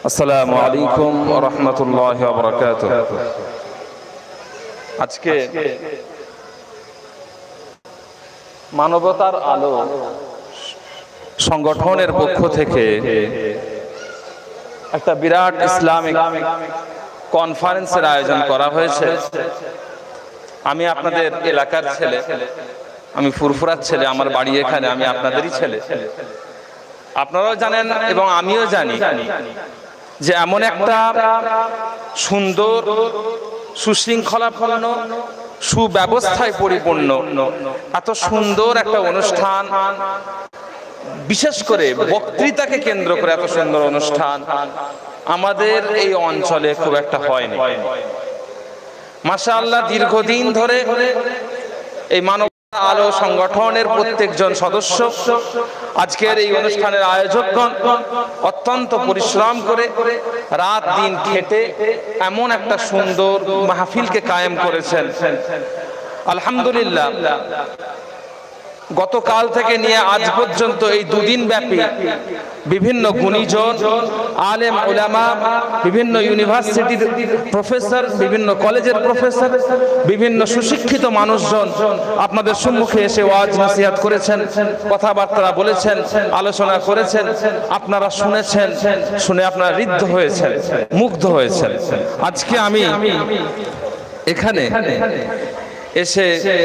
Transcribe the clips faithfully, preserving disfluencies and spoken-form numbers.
আসসালামু আলাইকুম ওয়া রাহমাতুল্লাহি ওয়া বারাকাতুহু। আজকে মানবতার আলো সংগঠনের পক্ষ থেকে একটা বিরাট ইসলামিক কনফারেন্সের আয়োজন করা হয়েছে। আমি আপনাদের এলাকার ছেলে, আমি ফুরফুরার ছেলে, আমার বাড়ি এখানে, আমি আপনাদেরই ছেলে। আপনারাও জানেন এবং আমিও জানি যে এমন একটা সুন্দর সুশৃঙ্খলাপূর্ণ সুব্যবস্থায় পরিপূর্ণ এত সুন্দর একটা অনুষ্ঠান, বিশেষ করে বক্তৃতাকে কেন্দ্র করে এত সুন্দর অনুষ্ঠান আমাদের এই অঞ্চলে খুব একটা হয়নি। মাশাআল্লাহ, দীর্ঘদিন ধরে এই মানব আলো সংগঠনের প্রত্যেকজন সদস্য, আজকের এই অনুষ্ঠানের আয়োজকগণ অত্যন্ত পরিশ্রম করে রাত দিন খেটে এমন একটা সুন্দর মাহফিলকে কায়েম করেছেন। আলহামদুলিল্লাহ, গতকাল থেকে নিয়ে আজ পর্যন্ত এই দুদিন ব্যাপী বিভিন্ন গুণীজন, আলেম উলামা, বিভিন্ন ইউনিভার্সিটির প্রফেসর, বিভিন্ন কলেজের প্রফেসর, বিভিন্ন সুশিক্ষিত মানুষজন আপনাদের সম্মুখে এসে ওয়াজ নসিহত করেছেন, কথাবার্তা বলেছেন, আলোচনা করেছেন। আপনারা শুনেছেন, শুনে আপনারা ঋদ্ধ হয়েছেন, মুগ্ধ হয়েছেন। আজকে আমি এখানে এসে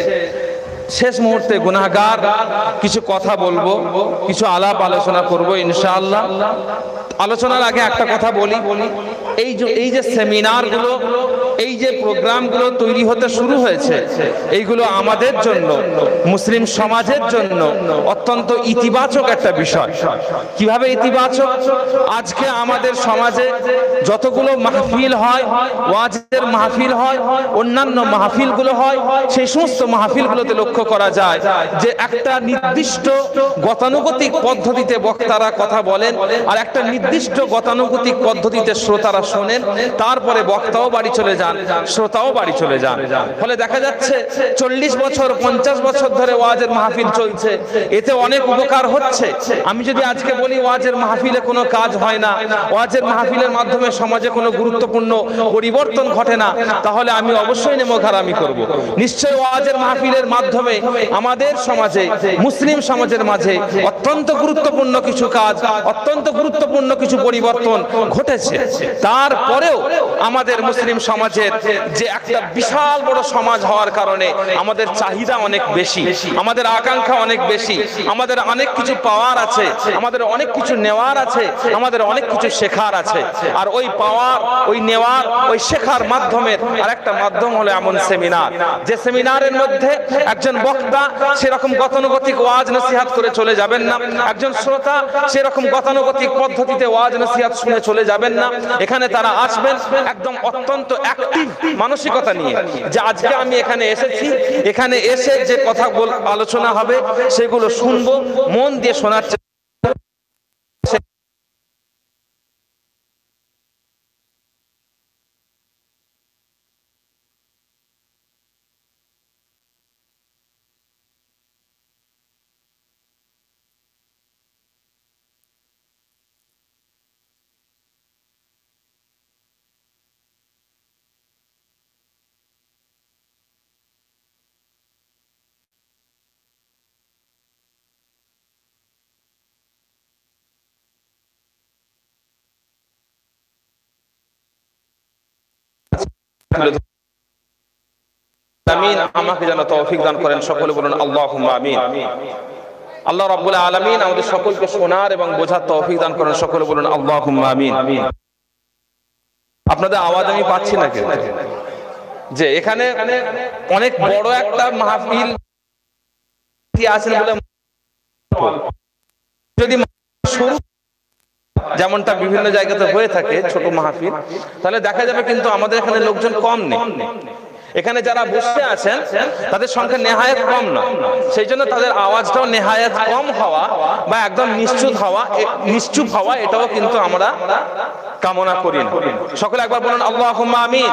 শেষ মুহূর্তে গুনাহগার কিছু কথা বলবো, কিছু আলাপ আলোচনা করব ইনশাআল্লাহ। আলোচনার আগে একটা কথা বলি, এই যে এই যে সেমিনারগুলো, এই যে প্রোগ্রামগুলো তৈরি হতে শুরু হয়েছে, এইগুলো আমাদের জন্য, মুসলিম সমাজের জন্য অত্যন্ত ইতিবাচক একটা বিষয়। কিভাবে ইতিবাচক? আজকে আমাদের সমাজে যতগুলো মাহফিল হয়, ওয়াজের মাহফিল হয়, অন্যান্য মাহফিলগুলো হয়, সেই সমস্ত মাহফিলগুলোতে লক্ষ্য করা যায় যে একটা নির্দিষ্ট গতানুগতিক পদ্ধতিতে বক্তারা কথা বলেন আর একটা নির্দিষ্ট গতানুগতিক পদ্ধতিতে শ্রোতারা শোনেন, তারপরে বক্তাও বাড়ি চলে যান, শ্রোতাও বাড়ি চলে যান। ফলে দেখা যাচ্ছে চল্লিশ বছর পঞ্চাশ বছর ধরে ওয়াজের মাহফিল চলছে, এতে অনেক উপকার হচ্ছে। আমি যদি আজকে বলি ওয়াজের মাহফিলে কোনো কাজ হয় না, ওয়াজের মাহফিলের মাধ্যমে সমাজে কোনো গুরুত্বপূর্ণ পরিবর্তন ঘটে না, তাহলে আমি অবশ্যই নেমোঘারামি করব। নিশ্চয় ওয়াজের মাহফিলের মাধ্যমে আমাদের সমাজে, মুসলিম সমাজের মাঝে অত্যন্ত গুরুত্বপূর্ণ কিছু কাজ, অত্যন্ত গুরুত্বপূর্ণ কিছু পরিবর্তন ঘটেছে। তারপরেও আমাদের মুসলিম সমাজের যে একটা বিশাল বড় সমাজ হওয়ার কারণে আমাদের চাহিদা অনেক বেশি, আমাদের আকাঙ্ক্ষা অনেক বেশি, আমাদের অনেক কিছু পাওয়ার আছে, আমাদের অনেক কিছু নেওয়ার আছে, আমাদের অনেক কিছু শেখার আছে। আর ওই পাওয়ার, ওই নেওয়ার, ওই শেখার মাধ্যমের আর একটা মাধ্যম হলো এমন সেমিনার, যে সেমিনারের মধ্যে একজন বক্তা সেরকম গতানুগতিক ওয়াজ নসিহত করে চলে যাবেন না, একজন শ্রোতা সেরকম গতানুগতিক পদ্ধতিতে ওয়াজ নসিহত শুনে চলে যাবেন না। এখানে তারা আসবেন একদম অত্যন্ত অ্যাক্টিভ মানসিকতা নিয়ে, যে আজকে আমি এখানে এসেছি, এখানে এসে যে কথা বল আলোচনা হবে সেগুলো শুনবো, মন দিয়ে শোনার চেষ্টা। আমিন, আমাকে যেন তৌফিক দান করেন, সকলে বলুন আল্লাহুম্মা আমিন। আল্লাহ রাব্বুল আলামিন আমাদের সকলকে শোনার এবং বোঝার তৌফিক দান করেন, সকলে বলুন আল্লাহুম্মা আমিন। আপনাদের আওয়াজ আমি পাচ্ছি না কেন? যে এখানে অনেক বড় একটা মাহফিল আছেন বলে যদি শুরু যেমনটা বিভিন্ন জায়গাতে হয়ে থাকে ছোট মাহফিল, তাহলে দেখা যাবে কিন্তু আমাদের এখানে লোকজন কম নেই। এখানে যারা বসে আছেন তাদের সংখ্যা নেহায়েত কম না, সেই জন্য তাদের আওয়াজটাও নেহায়েত কম হওয়া বা একদম নিশ্চুপ হওয়া, নিশ্চুপ হওয়া এটাও কিন্তু আমরা কামনা করি না। সকলে একবার বলুন আল্লাহুম্মা আমিন।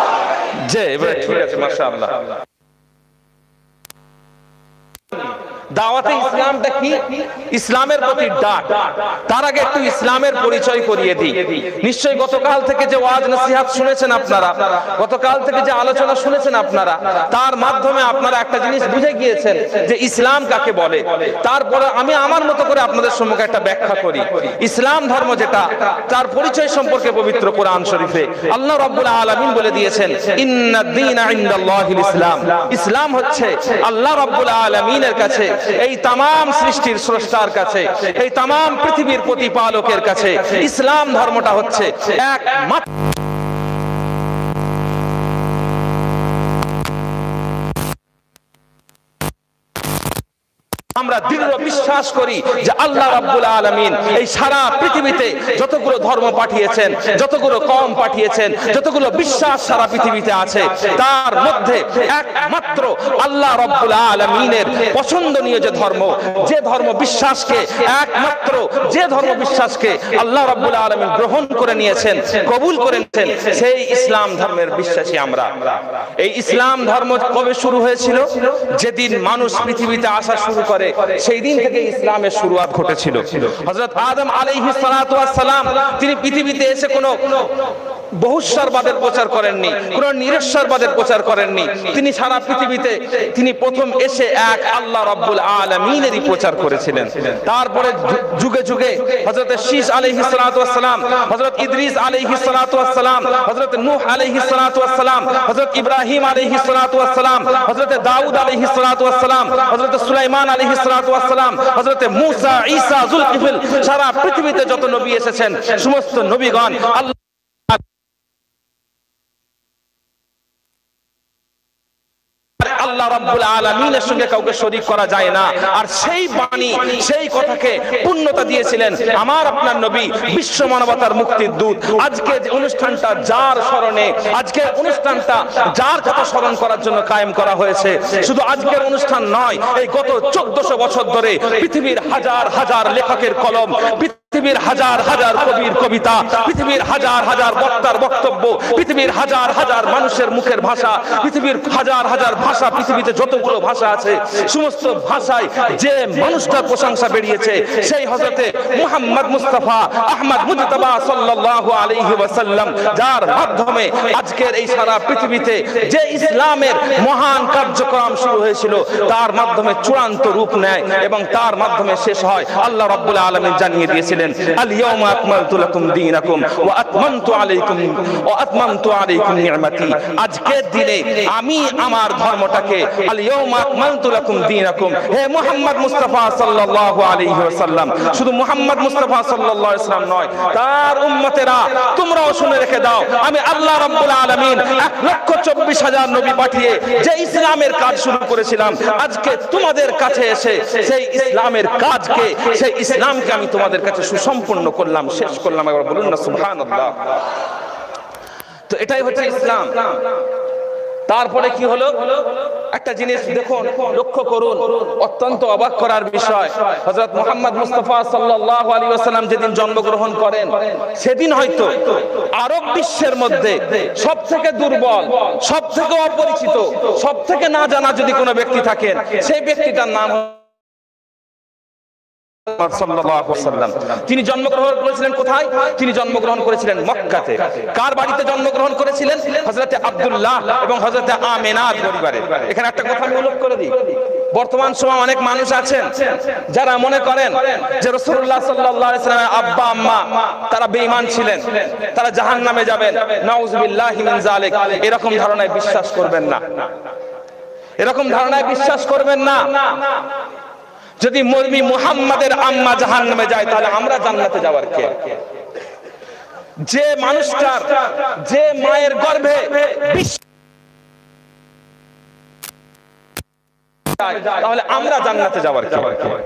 যে এবারে ঠিক আছে, মাশাআল্লাহ। দাওয়াতে ইসলামটা কি? ইসলামের প্রতি ডাক। তার আগে একটু ইসলামের পরিচয় করিয়ে দিই। নিশ্চয়ই গতকাল থেকে যে ওয়াজ নসিহত শুনেছেন আপনারা, গতকাল থেকে যে আলোচনা শুনেছেন আপনারা, তার মাধ্যমে আপনারা একটা জিনিস বুঝে গিয়েছেন যে ইসলাম কাকে বলে। তারপরে আমি আমার মতো করে আপনাদের সম্মুখে একটা ব্যাখ্যা করি। ইসলাম ধর্ম যেটা, তার পরিচয় সম্পর্কে পবিত্র কোরআন শরীফে আল্লাহ রাব্বুল আলামিন বলে দিয়েছেন, ইন্নাদ দীনা ইনদাল্লাহিল ইসলাম। ইসলাম হচ্ছে আল্লাহ রাব্বুল আলামিনের কাছে, এই তামাম সৃষ্টির স্রষ্টার কাছে, এই তামাম পৃথিবীর প্রতিপালকের কাছে ইসলাম ধর্মটা হচ্ছে একমাত্র। আমরা দৃঢ় বিশ্বাস করি যে আল্লাহ রাব্বুল আলামিন এই সারা পৃথিবীতে যতগুলো ধর্ম পাঠিয়েছেন, যতগুলো কওম পাঠিয়েছেন, যতগুলো বিশ্বাস সারা পৃথিবীতে আছে, তার মধ্যে একমাত্র আল্লাহ রাব্বুল আলামিনের পছন্দনীয় যে ধর্ম, যে ধর্ম বিশ্বাসকে একমাত্র যে ধর্ম বিশ্বাসকে আল্লাহ রাব্বুল আলামিন গ্রহণ করে নিয়েছেন, কবুল করে নিয়েছেন, সেই ইসলাম ধর্মের বিশ্বাসী আমরা। এই ইসলাম ধর্ম কবে শুরু হয়েছিল? যেদিন মানুষ পৃথিবীতে আসা শুরু করে সেই দিন থেকে ইসলামের শুরুয়াত ঘটেছিল। হযরত আদম আলাইহিস সালাতু ওয়াস সালাম তিনি পৃথিবীতে এসে কোনো বহুশ্বরবাদের প্রচার করেননি, কোন নিরশ্বরবাদের প্রচার করেননি। তিনি সারা পৃথিবীতে তিনি প্রথম এসে এক আল্লাহ রাব্বুল আলামিনেরই প্রচার করেছিলেন। তারপরে যুগে যুগে হযরত শীস আলাইহিস সালাতু ওয়াস সালাম, হযরত ইদ্রিস আলাইহিস সালাতু ওয়াস সালাম, হযরত নূহ আলাইহিস সালাতু ওয়াস সালাম, হযরত ইব্রাহিম আলাইহিস সালাতু ওয়াস সালাম, হযরত দাউদ আলাইহিস সালাতু ওয়াস সালাম, হযরত সুলাইমান আলাইহিস সালাতু ওয়াস সালাম, হযরত মূসা, ঈসা, যুলকিফল, সারা পৃথিবীতে যত নবী এসেছেন সমস্ত নবীগণ আল্লাহ আল্লাহ রাব্বুল আলামিনের সঙ্গে কাউকে শরীক করা যায় না। আর সেই বাণী, সেই কথাকে পূর্ণতা দিয়েছিলেন আমার আপনার নবী, বিশ্ব মানবতার মুক্তির দূত। আজকে যে অনুষ্ঠানটা যার স্মরণে, আজকের অনুষ্ঠানটা যার কথা স্মরণ করার জন্য কায়েম করা হয়েছে, শুধু আজকের অনুষ্ঠান নয়, এই গত চোদ্দশো বছর ধরে পৃথিবীর হাজার হাজার লেখকের কলম, পৃথিবীর হাজার হাজার কবির কবিতা, পৃথিবীর হাজার হাজার বক্তার বক্তব্য, পৃথিবীর হাজার হাজার মানুষের মুখের ভাষা, পৃথিবীর হাজার হাজার ভাষা, পৃথিবীতে যতগুলো ভাষা আছে সমস্ত ভাষায় যে মানুষটার প্রশংসা বেরিয়েছে সেই হযরতে মুহাম্মদ মুস্তাফা আহমদ মুজতবা সাল্লাল্লাহু আলাইহি ওয়াসাল্লাম, যার মাধ্যমে আজকের এই সারা পৃথিবীতে যে ইসলামের মহান কার্যক্রম শুরু হয়েছিল তার মাধ্যমে চূড়ান্ত রূপ নেয় এবং তার মাধ্যমে শেষ হয়। আল্লাহ রাব্বুল আলামিন জানিয়ে দিয়েছিলেন, আল ইয়াউমা আকমালতু লাকুম দীনাকুম ওয়া আতমামতু আলাইকুম ওয়া আতমামতু আলাইকুম নি'মাতি। আজকের দিনে আমি আমার ধর্মটাকে আল ইয়াউমা আকমালতু লাকুম দীনাকুম, হে মুহাম্মদ মুস্তাফা সাল্লাল্লাহু আলাইহি ওয়াসাল্লাম, শুধু মুহাম্মদ মুস্তাফা সাল্লাল্লাহু আলাইহি ওয়াসাল্লাম নয়, তার উম্মতেরা তোমরাও শুনে রেখে দাও, আমি আল্লাহ রাব্বুল আলামিন এক লক্ষ চব্বিশ হাজার নবী পাঠিয়ে যে ইসলামের কাজ শুরু করেছিলাম, আজকে তোমাদের কাছে এসে সেই ইসলামের কাজকে, সেই ইসলামকে আমি তোমাদের কাছে সুসম্পূর্ণ করলাম, শেষ করলাম। একবার বলুন না সুবহানাল্লাহ। তো এটাই হচ্ছে ইসলাম। তারপরে কি হলো? একটা জিনিস দেখুন, লক্ষ্য করুন, অত্যন্ত অবাক করার বিষয়। হযরত মুহাম্মদ মুস্তাফা সাল্লাল্লাহু আলাইহি ওয়াসাল্লাম যেদিন জন্মগ্রহণ করেন সেদিন হয়তো আরব বিশ্বের মধ্যে সবথেকে দুর্বল, সবথেকে অপরিচিত, সবথেকে না জানা যদি কোনো ব্যক্তি থাকেন, সেই ব্যক্তিটার নাম তিনি জন্মগ্রহণ করেছিলেন কোথায়? তিনি জন্মগ্রহণ করেছিলেন মক্কাতে। কার বাড়িতে জন্মগ্রহণ করেছিলেন? হযরতে আব্দুল্লাহ এবং হযরতে আমিনার পরিবারে। এখানে একটা কথা আমি উল্লেখ করে দিই, বর্তমান সময় অনেক মানুষ আছেন যারা মনে করেন যে রাসূলুল্লাহ সাল্লাল্লাহু আলাইহি ওয়াসাল্লামের আব্বা আম্মা তারা বেঈমান ছিলেন, তারা জাহান্নামে যাবেন, নাউযুবিল্লাহি মিন যালিক। এরকম ধারণায় বিশ্বাস করবেন না, এরকম ধারণায় বিশ্বাস করবেন না। যদি মরমি মুহাম্মাদের আম্মা জাহান্নামে যায় তাহলে আমরা জান্নাতে যাওয়ার কে? যে মানুষটার, যে মায়ের গর্ভে তাহলে আমরা জান্নাতে যাওয়ার কে?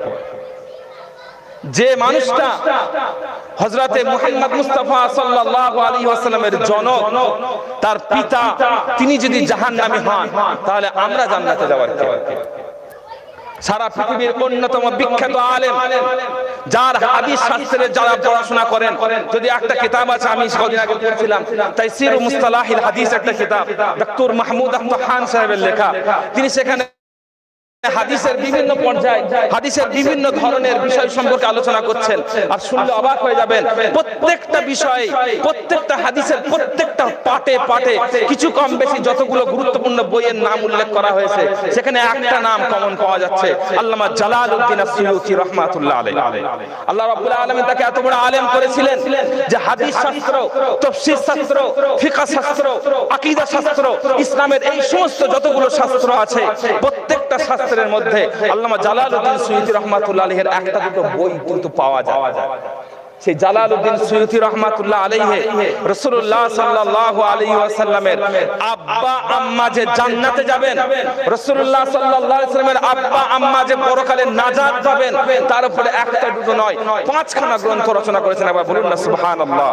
যে মানুষটা হযরতে মুহাম্মদ মুস্তাফা সাল্লাল্লাহু আলাইহি ওয়াসাল্লামের জনক, তার পিতা তিনি যদি জাহান্নামী হন তাহলে আমরা জান্নাতে যাওয়ার কে? সারা পৃথিবীর অন্যতম বিখ্যাত আলেম, যার হাদিস শাস্ত্রের যারা পড়াশোনা করেন, যদি একটা কিতাব আছে আমি কদিন আগে পড়ছিলাম, তাইসির মুস্তালাহিল হাদিস একটা কিতাব, ডক্টর মাহমুদ আহমদ খান সাহেবের লেখা, তিনি সেখানে হাদিসের বিভিন্ন পর্যায়, হাদিসের বিভিন্ন ধরনের বিষয় সম্পর্কে আলোচনা করছেন। আর শুনলে অবাক হয়ে যাবেন, প্রত্যেকটা বিষয়, প্রত্যেকটা হাদিসের প্রত্যেকটা পাটে পাটে কিছু কম বেশি যতগুলো গুরুত্বপূর্ণ বইয়ের নাম উল্লেখ করা হয়েছে, সেখানে একটা নাম কমন পাওয়া যাচ্ছে, আল্লামা জালালউদ্দিন আস-সুয়ুতি রাহমাতুল্লাহ আলাইহি। আল্লাহ রাব্বুল আলামিন তাকে এত বড় আলেম করেছিলেন যে হাদিস শাস্ত্র, তাফসীর শাস্ত্র, ফিকহ শাস্ত্র, আকীদা শাস্ত্র, ইসলামের এই সমস্ত যতগুলো শাস্ত্র আছে, প্রত্যেকটা শাস্ত্র এর মধ্যে আল্লামা জালালউদ্দিন সুয়ুতি রাহমাতুল্লাহ আলাইহির একটা দুটো বই কিন্তু পাওয়া যায়। সেই জালালউদ্দিন সুয়ুতি রাহমাতুল্লাহ আলাইহি রাসূলুল্লাহ সাল্লাল্লাহু আলাইহি ওয়াসাল্লামের আব্বা আম্মা যে জান্নাতে যাবেন, রাসূলুল্লাহ সাল্লাল্লাহু আলাইহি ওয়াসাল্লামের আব্বা আম্মা যে পরকালে নাজাত পাবেন, তার উপরে একটা দুটো নয় পাঁচখানা গ্রন্থ রচনা করেছেন। আবার বলুন না সুবহানাল্লাহ।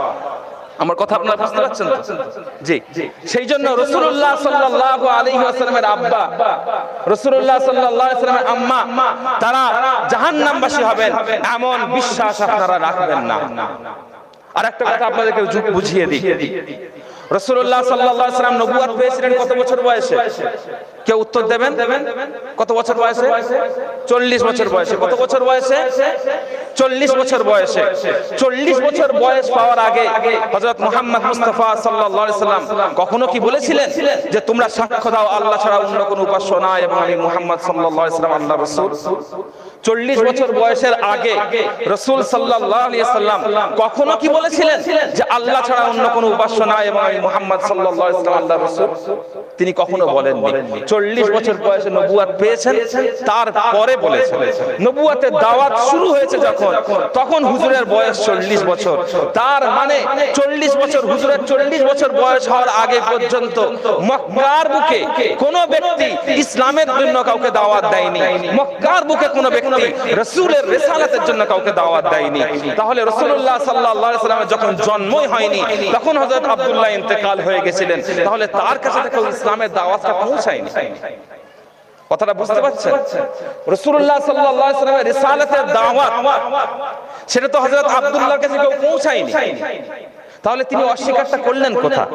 আমার কথা আপনারা বুঝতে পারছেন তো? জি, সেই জন্য রাসূলুল্লাহ সাল্লাল্লাহু আলাইহি ওয়াসাল্লামের আব্বা, রাসূলুল্লাহ সাল্লাল্লাহু আলাইহি ওয়াসাল্লামের আম্মা, তারা জাহান্নামবাসী হবেন এমন বিশ্বাস আপনারা রাখবেন না। আর একটা কথা আপনাদেরকে বুঝিয়ে দিই, রাসূলুল্লাহ সাল্লাল্লাহু আলাইহি ওয়াসাল্লাম নবুয়ত পেয়েছিলেন কত বছর বয়সে? কেউ উত্তর দেবেন? কত বছর বয়সে? চল্লিশ বছর বয়সে। কত বছর বয়সে? চল্লিশ বছর বয়সে। চল্লিশ বছর বয়স পাওয়ার আগে হযরত মুহাম্মদ মুস্তাফা সাল্লাল্লাহু আলাইহি ওয়াসাল্লাম কখনো কি বলেছিলেন যে তোমরা সাক্ষ্য দাও আল্লাহ ছাড়া অন্য কোনো উপাস্য নাই এবং আমি মুহাম্মদ সাল্লাল্লাহু আলাইহি ওয়াসাল্লাম আল্লাহর রাসূল? চল্লিশ বছর বয়সের আগে রাসূল সাল্লাল্লাহু আলাইহি ওয়াসাল্লাম কখনো কি বলেছিলেন যে আল্লাহ ছাড়া অন্য কোনো উপাস্য নাই এবং আমি মুহাম্মদ সাল্লাল্লাহু আলাইহি ওয়াসাল্লাম আল্লাহর রাসূল? তিনি কখনো বলেননি। চল্লিশ বছর বয়সে নবুয়ত পেয়েছেন, তারপরে বলেছেন। নবুয়তের দাওয়াত শুরু হয়েছে যখন, তখন হুজুরের বয়স চল্লিশ বছর। তার মানে চল্লিশ বছর, হুজুরের চল্লিশ বছর বয়স হওয়ার আগে পর্যন্ত মক্কার বুকে কোনো ব্যক্তি ইসলামের জন্য কাউকে দাওয়াত দেয়নি। মক্কার বুকে কোনো ব্যক্তি রাসূলের রিসালাতের জন্য কাউকে দাওয়াত দেয়নি। তাহলে রাসূলুল্লাহ সাল্লাল্লাহু আলাইহি ওয়াসাল্লামের যখন জন্মই হয়নি, তখন হযরত আব্দুল্লাহ ইন্তেকাল হয়ে গেছিলেন। তাহলে তার কাছে কেউ ইসলামের দাওয়াতটা পৌঁছায়নি। কথাটা বুঝতে পারছেন? রাসূলুল্লাহ সাল্লাল্লাহু আলাইহি ওয়াসাল্লামের রিসালাতের দাওয়াত সেটা তো হযরত আব্দুল্লাহর কাছে কেউ পৌঁছায়নি। তাহলে তিনি অস্বীকারটা করলেন কোথায়?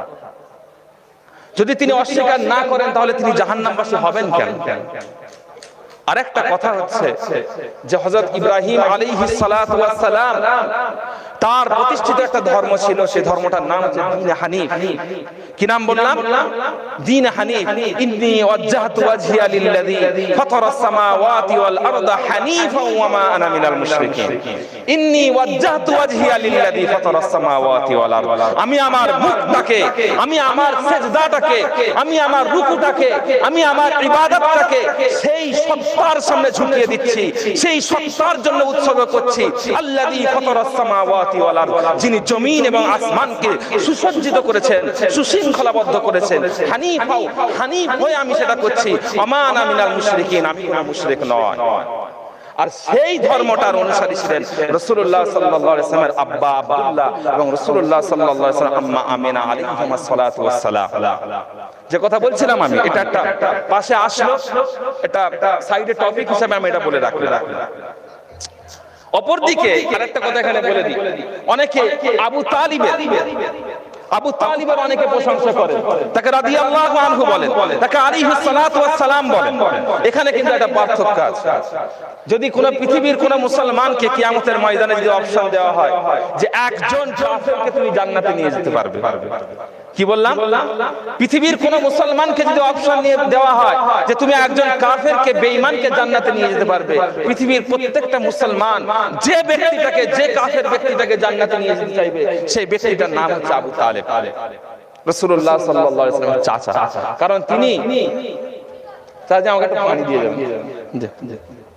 যদি তিনি অস্বীকার না করেন তাহলে তিনি জাহান্নামবাসী হবেন কেন? আরেকটা কথা হচ্ছে যে হযরত ইব্রাহিম আলাইহিস সালাতু ওয়াস সালাম, তার প্রতিষ্ঠিত একটা ধর্ম ছিল, সেই ধর্মটার নাম হচ্ছে দ্বীন হানিফ। কি নাম বললাম? দ্বীন হানিফ। ইন্নী ওয়াজ্জাহতু ওয়াজহিয়া লিল্লাযী ফাতারাস সামাওয়াতি ওয়াল আরদা হানিফাও ওয়া মা আনা মিনাল মুশরিকিন। ইন্নী ওয়াজ্জাহতু ওয়াজহিয়া লিল্লাযী ফাতারাস সামাওয়াতি ওয়াল আরদা, আমি আমার মুখটাকে, আমি আমার সিজদাটাকে, আমি আমার রুকুটাকে, আমি আমার ইবাদতটাকে সেই সত্তার সামনে ঝুঁকিয়ে দিচ্ছি, সেই সত্তার জন্য উৎসর্গ করছি। আল্লাযী ফাতারাস সামাওয়াতি ওয়াল আরদ, যিনি জমিন এবং আসমানকে সুসজ্জিত করেছেন, সুশৃঙ্খলাবদ্ধ করেছেন। হানিফ, হানিফ হয়ে আমি সেটা করছি। ওয়া আনা মিনাল মুশরিকিন, আমি কোনো মুশরিক নয়। আর সেই ধর্মটার অনুসারী ছিলেন রাসূলুল্লাহ সাল্লাল্লাহু আলাইহি ওয়াসাল্লামের আব্বা আব্দুল্লাহ এবং রাসূলুল্লাহ সাল্লাল্লাহু আলাইহি ওয়াসাল্লাম আম্মা আমিনা আলাইহিমুস সালাতু ওয়াস সালাম। যে কথা বলছিলাম আমি, এটা একটা পাশে আসলো, এটা সাইডে টপিক হিসেবে আমি এটা বলে রাখলাম। অপরদিকে আরেকটা কথা এখানে বলে দিই, অনেকে আবু তালিবের আবু তালিবের অনেকে প্রশংসা করেন, তাকে রাদিয়াল্লাহু আনহু বলেন, তাকে আলাইহিস সালাতু ওয়াস সালাম বলেন। এখানে কিন্তু একটা পার্থক্য আছে। যদি কোন পৃথিবীর কোন মুসলমানকে কিয়ামতের ময়দানে যদি অপশন দেওয়া হয় যে একজন কাফেরকে তুমি জান্নাতে নিয়ে যেতে পারবে, কি বললাম? পৃথিবীর কোন মুসলমানকে যদি অপশন নিয়ে দেওয়া হয় যে তুমি একজন কাফেরকে, বেঈমানকে জান্নাতে নিয়ে যেতে পারবে, পৃথিবীর প্রত্যেকটা মুসলমান যে ব্যক্তিটাকে, যে কাফের ব্যক্তিটাকে জান্নাতে নিয়ে যেতে চাইবে, সেই ব্যক্তিটার নাম হচ্ছে আবু তালেব, রাসূলুল্লাহ সাল্লাল্লাহু আলাইহি ওয়াসাল্লামের চাচা। কারণ তিনি, চাচা আমাকে একটু পানি দিয়ে দেন,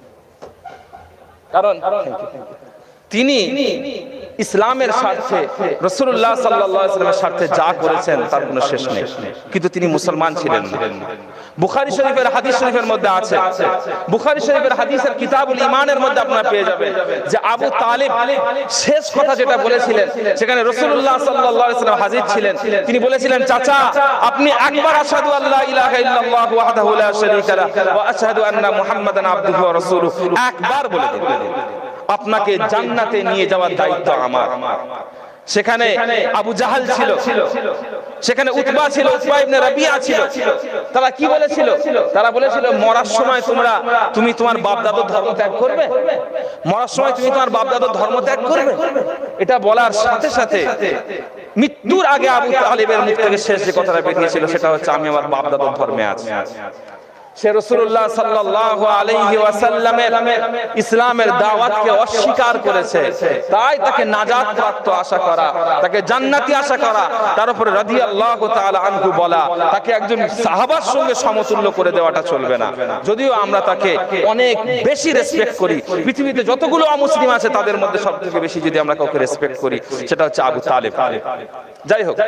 কারণ তিনি ইসলামের স্বার্থে, রাসূলুল্লাহ সাল্লাল্লাহু আলাইহি ওয়াসাল্লামের স্বার্থে যা করেছেন তার কোনো শেষ নেই। কিন্তু তিনি মুসলমান ছিলেন না। বুখারী শরীফের হাদিস শরীফের মধ্যে আছে, বুখারী শরীফের হাদিসের কিতাবুল ঈমানের মধ্যে আপনারা পেয়ে যাবেন যে আবু তালিব শেষ কথা যেটা বলেছিলেন, সেখানে রাসূলুল্লাহ সাল্লাল্লাহু আলাইহি ওয়াসাল্লাম হাজির ছিলেন। তিনি বলেছিলেন, চাচা আপনি একবার আশহাদু আল্লা ইলাহা ইল্লাল্লাহ ওয়াহদাহু লা শারীকা লাহু ওয়া আশহাদু আন্না মুহাম্মাদান আবদুহু ওয়া রাসূলুহু, একবার বলে দিন, আপনাকে জান্নাতে নিয়ে যাওয়ার দায়িত্ব আমার। সেখানে আবু জাহাল ছিল, সেখানে উতবা ছিল, উতবা ইবনে রাবিয়া ছিল। তারা কি বলেছিল? তারা বলেছিল মরার সময় তোমরা তুমি তোমার বাপ দাদুর ধর্ম ত্যাগ করবে, মরার সময় তুমি তোমার বাপ দাদুর ধর্ম ত্যাগ করবে। এটা বলার সাথে সাথে মৃত্যুর আগে আবু তালিবের মুখ থেকে শেষ যে কথাটা বেরিয়েছিল সেটা হচ্ছে আমি আমার বাপ দাদুর ধর্মে আছি। সে রাসূলুল্লাহ সাল্লাল্লাহু আলাইহি ওয়াসাল্লামের ইসলামের দাওয়াতকে অস্বীকার করেছে, তাই তাকে নাজাত প্রাপ্ত আশা করা, তাকে জান্নাতি আশা করা, তার উপরে রাদিয়াল্লাহু তাআলা আনহু বলা, তাকে একজন সাহাবার সঙ্গে সমতুল্য করে দেওয়াটা চলবে না। যদিও আমরা তাকে অনেক বেশি রেসপেক্ট করি, পৃথিবীতে যতগুলো অমুসলিম আছে তাদের মধ্যে সবথেকে বেশি যদি আমরা কাউকে রেসপেক্ট করি সেটা হচ্ছে আবু তালেব। যাই হোক,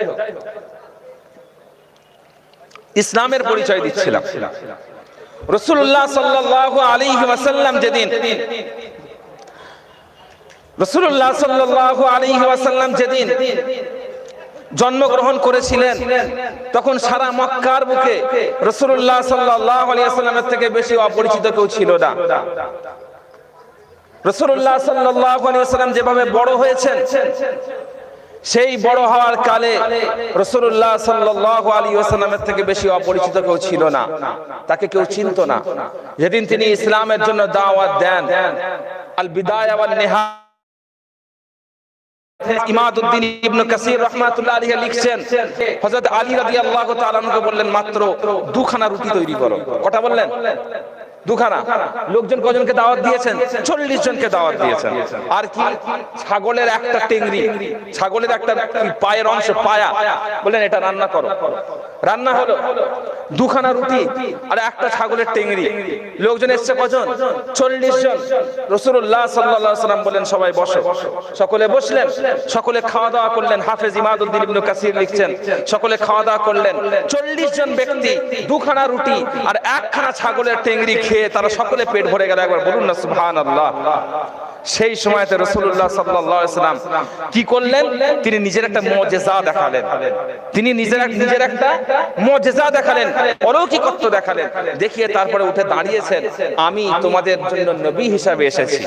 ইসলামের পরিচয় দিচ্ছিলাম। রাসূলুল্লাহ সাল্লাল্লাহু আলাইহি ওয়াসাল্লাম যেদিন রাসূলুল্লাহ সাল্লাল্লাহু আলাইহি ওয়াসাল্লাম যেদিন জন্মগ্রহণ করেছিলেন তখন সারা মক্কার বুকে রাসূলুল্লাহ সাল্লাল্লাহু আলাইহি ওয়াসাল্লামের থেকে বেশি অপরিচিত কেউ ছিল না। রাসূলুল্লাহ সাল্লাল্লাহু আলাইহি ওয়াসাল্লাম যেভাবে বড় হয়েছেন সেই বড় হওয়ার কালে রাসূলুল্লাহ সাল্লাল্লাহু আলাইহি ওয়াসাল্লামের থেকে বেশি অপরিচিত কেউ ছিল না, তাকে কেউ চিনত না। যেদিন তিনি ইসলামের জন্য দাওয়াত দেন, আল বিদায়া ওয়ান নিহায়া ইমাদউদ্দিন ইবনে কাসির রাহমাতুল্লাহ আলাইহি লিখছেন, হযরত আলী রাদিয়াল্লাহু তাআলা আনহু বললেন মাত্র দুখানা রুটি তৈরি করো। কটা বললেন? দুখানা। লোকজন কজনকে দাওয়াত দিয়েছেন? চল্লিশ জনকে দাওয়াত দিয়েছেন। আর কি? ছাগলের একটা টেংরি, ছাগলের একটা পায়ের অংশ, পায়া, বললেন এটা রান্না করো। রান্না হলো। দুখানা রুটি আর একটা ছাগলের টেংরি। লোকজন এসছে কজন? চল্লিশ জন। রাসূলুল্লাহ সাল্লাল্লাহু আলাইহি ওয়াসাল্লাম বলেন সবাই বসো। সকলে বসলেন, সকলে খাওয়া দাওয়া করলেন। হাফেজ ইমাদউদ্দিন ইবনে কাসির লিখছেন সকলে খাওয়া দাওয়া করলেন। চল্লিশ জন ব্যক্তি দুখানা রুটি আর একখানা ছাগলের টেংরি খেয়ে তারা সকলে পেট ভরে গেল। একবার বলুন না সুবহানাল্লাহ। সেই সময়তে রাসূলুল্লাহ সাল্লাল্লাহু আলাইহি ওয়াসাল্লাম কি করলেন? তিনি নিজের একটা মুজিজা দেখালেন। তিনি নিজের নিজের একটা মুজিজা দেখালেন, অলৌকিকত্ব দেখালেন। দেখিয়ে তারপরে উঠে দাঁড়িয়েছেন, আমি তোমাদের জন্য নবী হিসাবে এসেছি।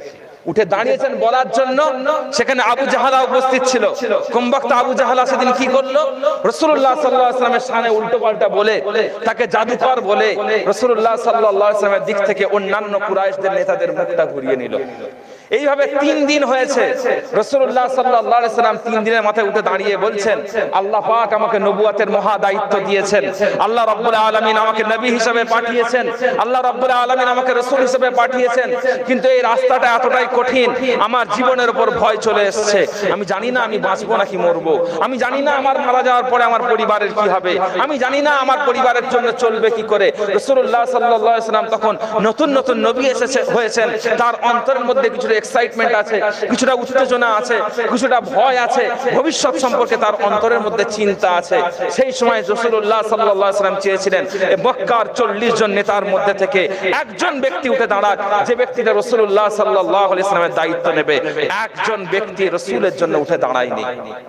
উঠে দাঁড়িয়েছেন বলার জন্য। সেখানে আবু জাহালা উপস্থিত ছিল। কমবক্ত আবু জাহালা সেদিন কি করলো? রাসূলুল্লাহ সাল্লাল্লাহু আলাইহি ওয়াসাল্লামের শানে উল্টো পাল্টা বলে, তাকে জাদুকর বলে রাসূলুল্লাহ সাল্লাল্লাহু আলাইহি ওয়াসাল্লামের দিক থেকে অন্যান্য কুরাইশদের নেতাদের মুখটা ঘুরিয়ে নিল। এইভাবে তিন দিন হয়েছে। রাসূলুল্লাহ সাল্লাল্লাহু আলাইহি ওয়াসাল্লাম তিন দিনের মাথায় উঠে দাঁড়িয়ে বলছেন, আল্লাহ পাক আমাকে নবুয়তের মহা দায়িত্ব দিয়েছেন, আল্লাহ রাব্বুল আলামিন আমাকে নবী হিসেবে পাঠিয়েছেন, আল্লাহ রাব্বুল আলামিন আমাকে রাসূল হিসেবে পাঠিয়েছেন, কিন্তু এই রাস্তাটা এতটাই কঠিন, আমার জীবনের উপর ভয় চলে এসেছে। আমি জানি না আমি বাঁচবো নাকি মরবো, আমি জানি না আমার মারা যাওয়ার পরে আমার পরিবারের কি হবে, আমি জানি না আমার পরিবারের জন্য চলবে কি করে। রাসূলুল্লাহ সাল্লাল্লাহু আলাইহি ওয়াসাল্লাম তখন নতুন নতুন নবী এসেছে হয়েছেন, তার অন্তরের মধ্যে কিছু এক্সাইটমেন্ট আছে, কিছুটা উত্তেজনা আছে, কিছুটা ভয় আছে, ভবিষ্যৎ সম্পর্কে তার অন্তরের মধ্যে চিন্তা আছে। সেই সময় রাসূলুল্লাহ সাল্লাল্লাহু আলাইহি ওয়াসাল্লাম চেয়েছিলেন এই মক্কার চল্লিশ জন নেতার মধ্যে থেকে একজন ব্যক্তি উঠে দাঁড়াক, যে ব্যক্তিটা রাসূলুল্লাহ সাল্লাল্লাহু আলাইহি ওয়াসাল্লামের দায়িত্ব নেবে। একজন ব্যক্তি রাসূলের জন্য উঠে দাঁড়ায়নি,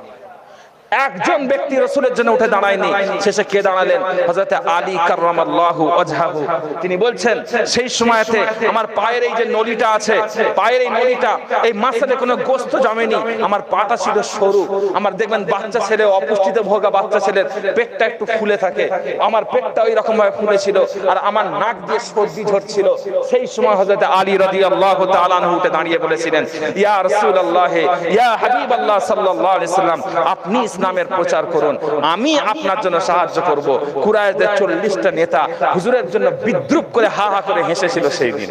একজন ব্যক্তি রাসূলের জন্য উঠে দাঁড়ায়নি। শেষে কে দাঁড়ালেন? হযরত আলী কাররামাল্লাহু ওয়াজহাহু। তিনি বলছেন সেই সময়তে আমার পায়ের এই যে নলিটা আছে, পায়ের এই নলিটা, এই মাসলে কোনো গোশত জমেনি, আমার পাটা ছিল সরু। আমার দেখবেন বাচ্চা ছেলে, অপুষ্টিতে ভোগা বাচ্চা ছেলের পেটটা একটু ফুলে থাকে, আমার পেটটা ওই রকম ভাবে ফুলে ছিল, আর আমার নাক দিয়ে সর্দি ঝরছিল। সেই সময় হযরত আলী রাদিয়াল্লাহু তাআলা আনহু উঠে দাঁড়িয়ে বলেছিলেন, ইয়া রাসূলুল্লাহ, ইয়া হাবিবাল্লাহ সাল্লাল্লাহু আলাইহি ওয়াসাল্লাম, আপনি ইসলামের প্রচার করুন, আমি আপনার জন্য সাহায্য করব। কুরাইশদের চল্লিশটা নেতা হুজুরের জন্য বিদ্রুপ করে হা হা করে হেসেছিল সেই দিন।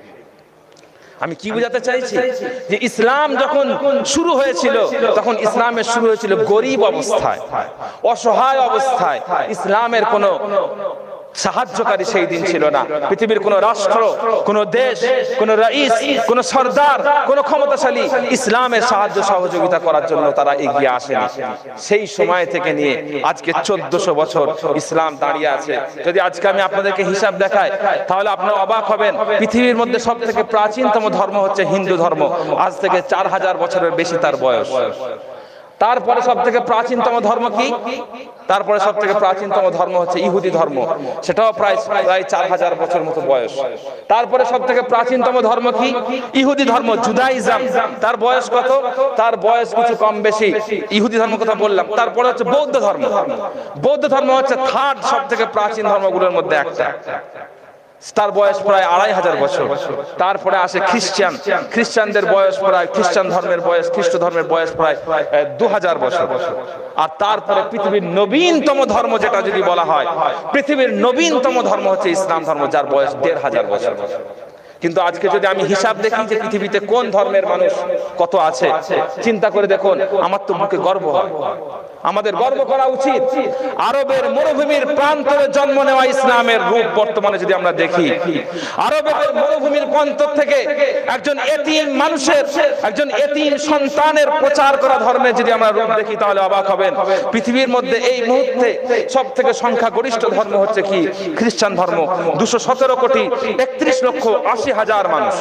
আমি কি বোঝাতে চাইছি? যে ইসলাম যখন শুরু হয়েছিল তখন ইসলামের শুরু হয়েছিল গরিব অবস্থায়, অসহায় অবস্থায়। ইসলামের কোনো সাহায্যকারী সেই দিন ছিল না। পৃথিবীর কোন রাষ্ট্র, কোন দেশ, কোন রাইস, কোন সরদার, কোন ক্ষমতাশালী ইসলামের সাহায্য সহযোগিতা করার জন্য তারা এগিয়ে আসেনি। সেই সময় থেকে নিয়ে আজকে চোদ্দশো বছর ইসলাম দাঁড়িয়ে আছে। যদি আজকে আমি আপনাদেরকে হিসাব দেখাই তাহলে আপনারা অবাক হবেন। পৃথিবীর মধ্যে সব থেকে প্রাচীনতম ধর্ম হচ্ছে হিন্দু ধর্ম। আজ থেকে চার হাজার বছরের বেশি তার বয়স। তারপরে সব থেকে প্রাচীনতম ধর্ম কি? তারপরে সব থেকে প্রাচীনতম ধর্ম হচ্ছে ইহুদি ধর্ম, সেটাও প্রায় প্রায় চার হাজার বছর মতো বয়স। তারপরে সব থেকে প্রাচীনতম ধর্ম কি? ইহুদি ধর্ম, জুদাইজম। তার বয়স কত? তার বয়স কিছু কম বেশি। ইহুদি ধর্ম কথা বললাম। তারপরে হচ্ছে বৌদ্ধ ধর্ম। বৌদ্ধ ধর্ম হচ্ছে থার্ড সব থেকে প্রাচীন ধর্মগুলোর মধ্যে একটা, তার বয়স প্রায় আড়াই হাজার বছর। তারপরে আসে খ্রিস্টান, খ্রিস্টানদের বয়স প্রায়, খ্রিস্টান ধর্মের বয়স, খ্রিস্ট ধর্মের বয়স প্রায় দু হাজার বছর। আর তারপরে পৃথিবীর নবীনতম ধর্ম যেটা যদি বলা হয়, পৃথিবীর নবীনতম ধর্ম হচ্ছে ইসলাম ধর্ম, যার বয়স দেড় হাজার বছর। কিন্তু আজকে যদি আমি হিসাব দেখি যে পৃথিবীতে কোন ধর্মের মানুষ কত আছে, চিন্তা করে দেখুন, আমার তো বুকে গর্ব হয়। আমাদের গর্ব করা উচিত। আরবের মরুভূমির প্রান্তরে জন্ম নেওয়া ইসলামের রূপ বর্তমানে যদি আমরা দেখি, আরবের মরুভূমির প্রান্তর থেকে একজন এতিম মানুষের, একজন এতিম সন্তানের প্রচার করা ধর্মে যদি আমরা রূপ দেখি, তাহলে অবাক হবেন। পৃথিবীর মধ্যে এই মুহূর্তে সব থেকে সংখ্যাগরিষ্ঠ ধর্ম হচ্ছে কি? খ্রিস্টান ধর্ম। দুশো সতেরো কোটি একত্রিশ লক্ষ আশি হাজার মানুষ।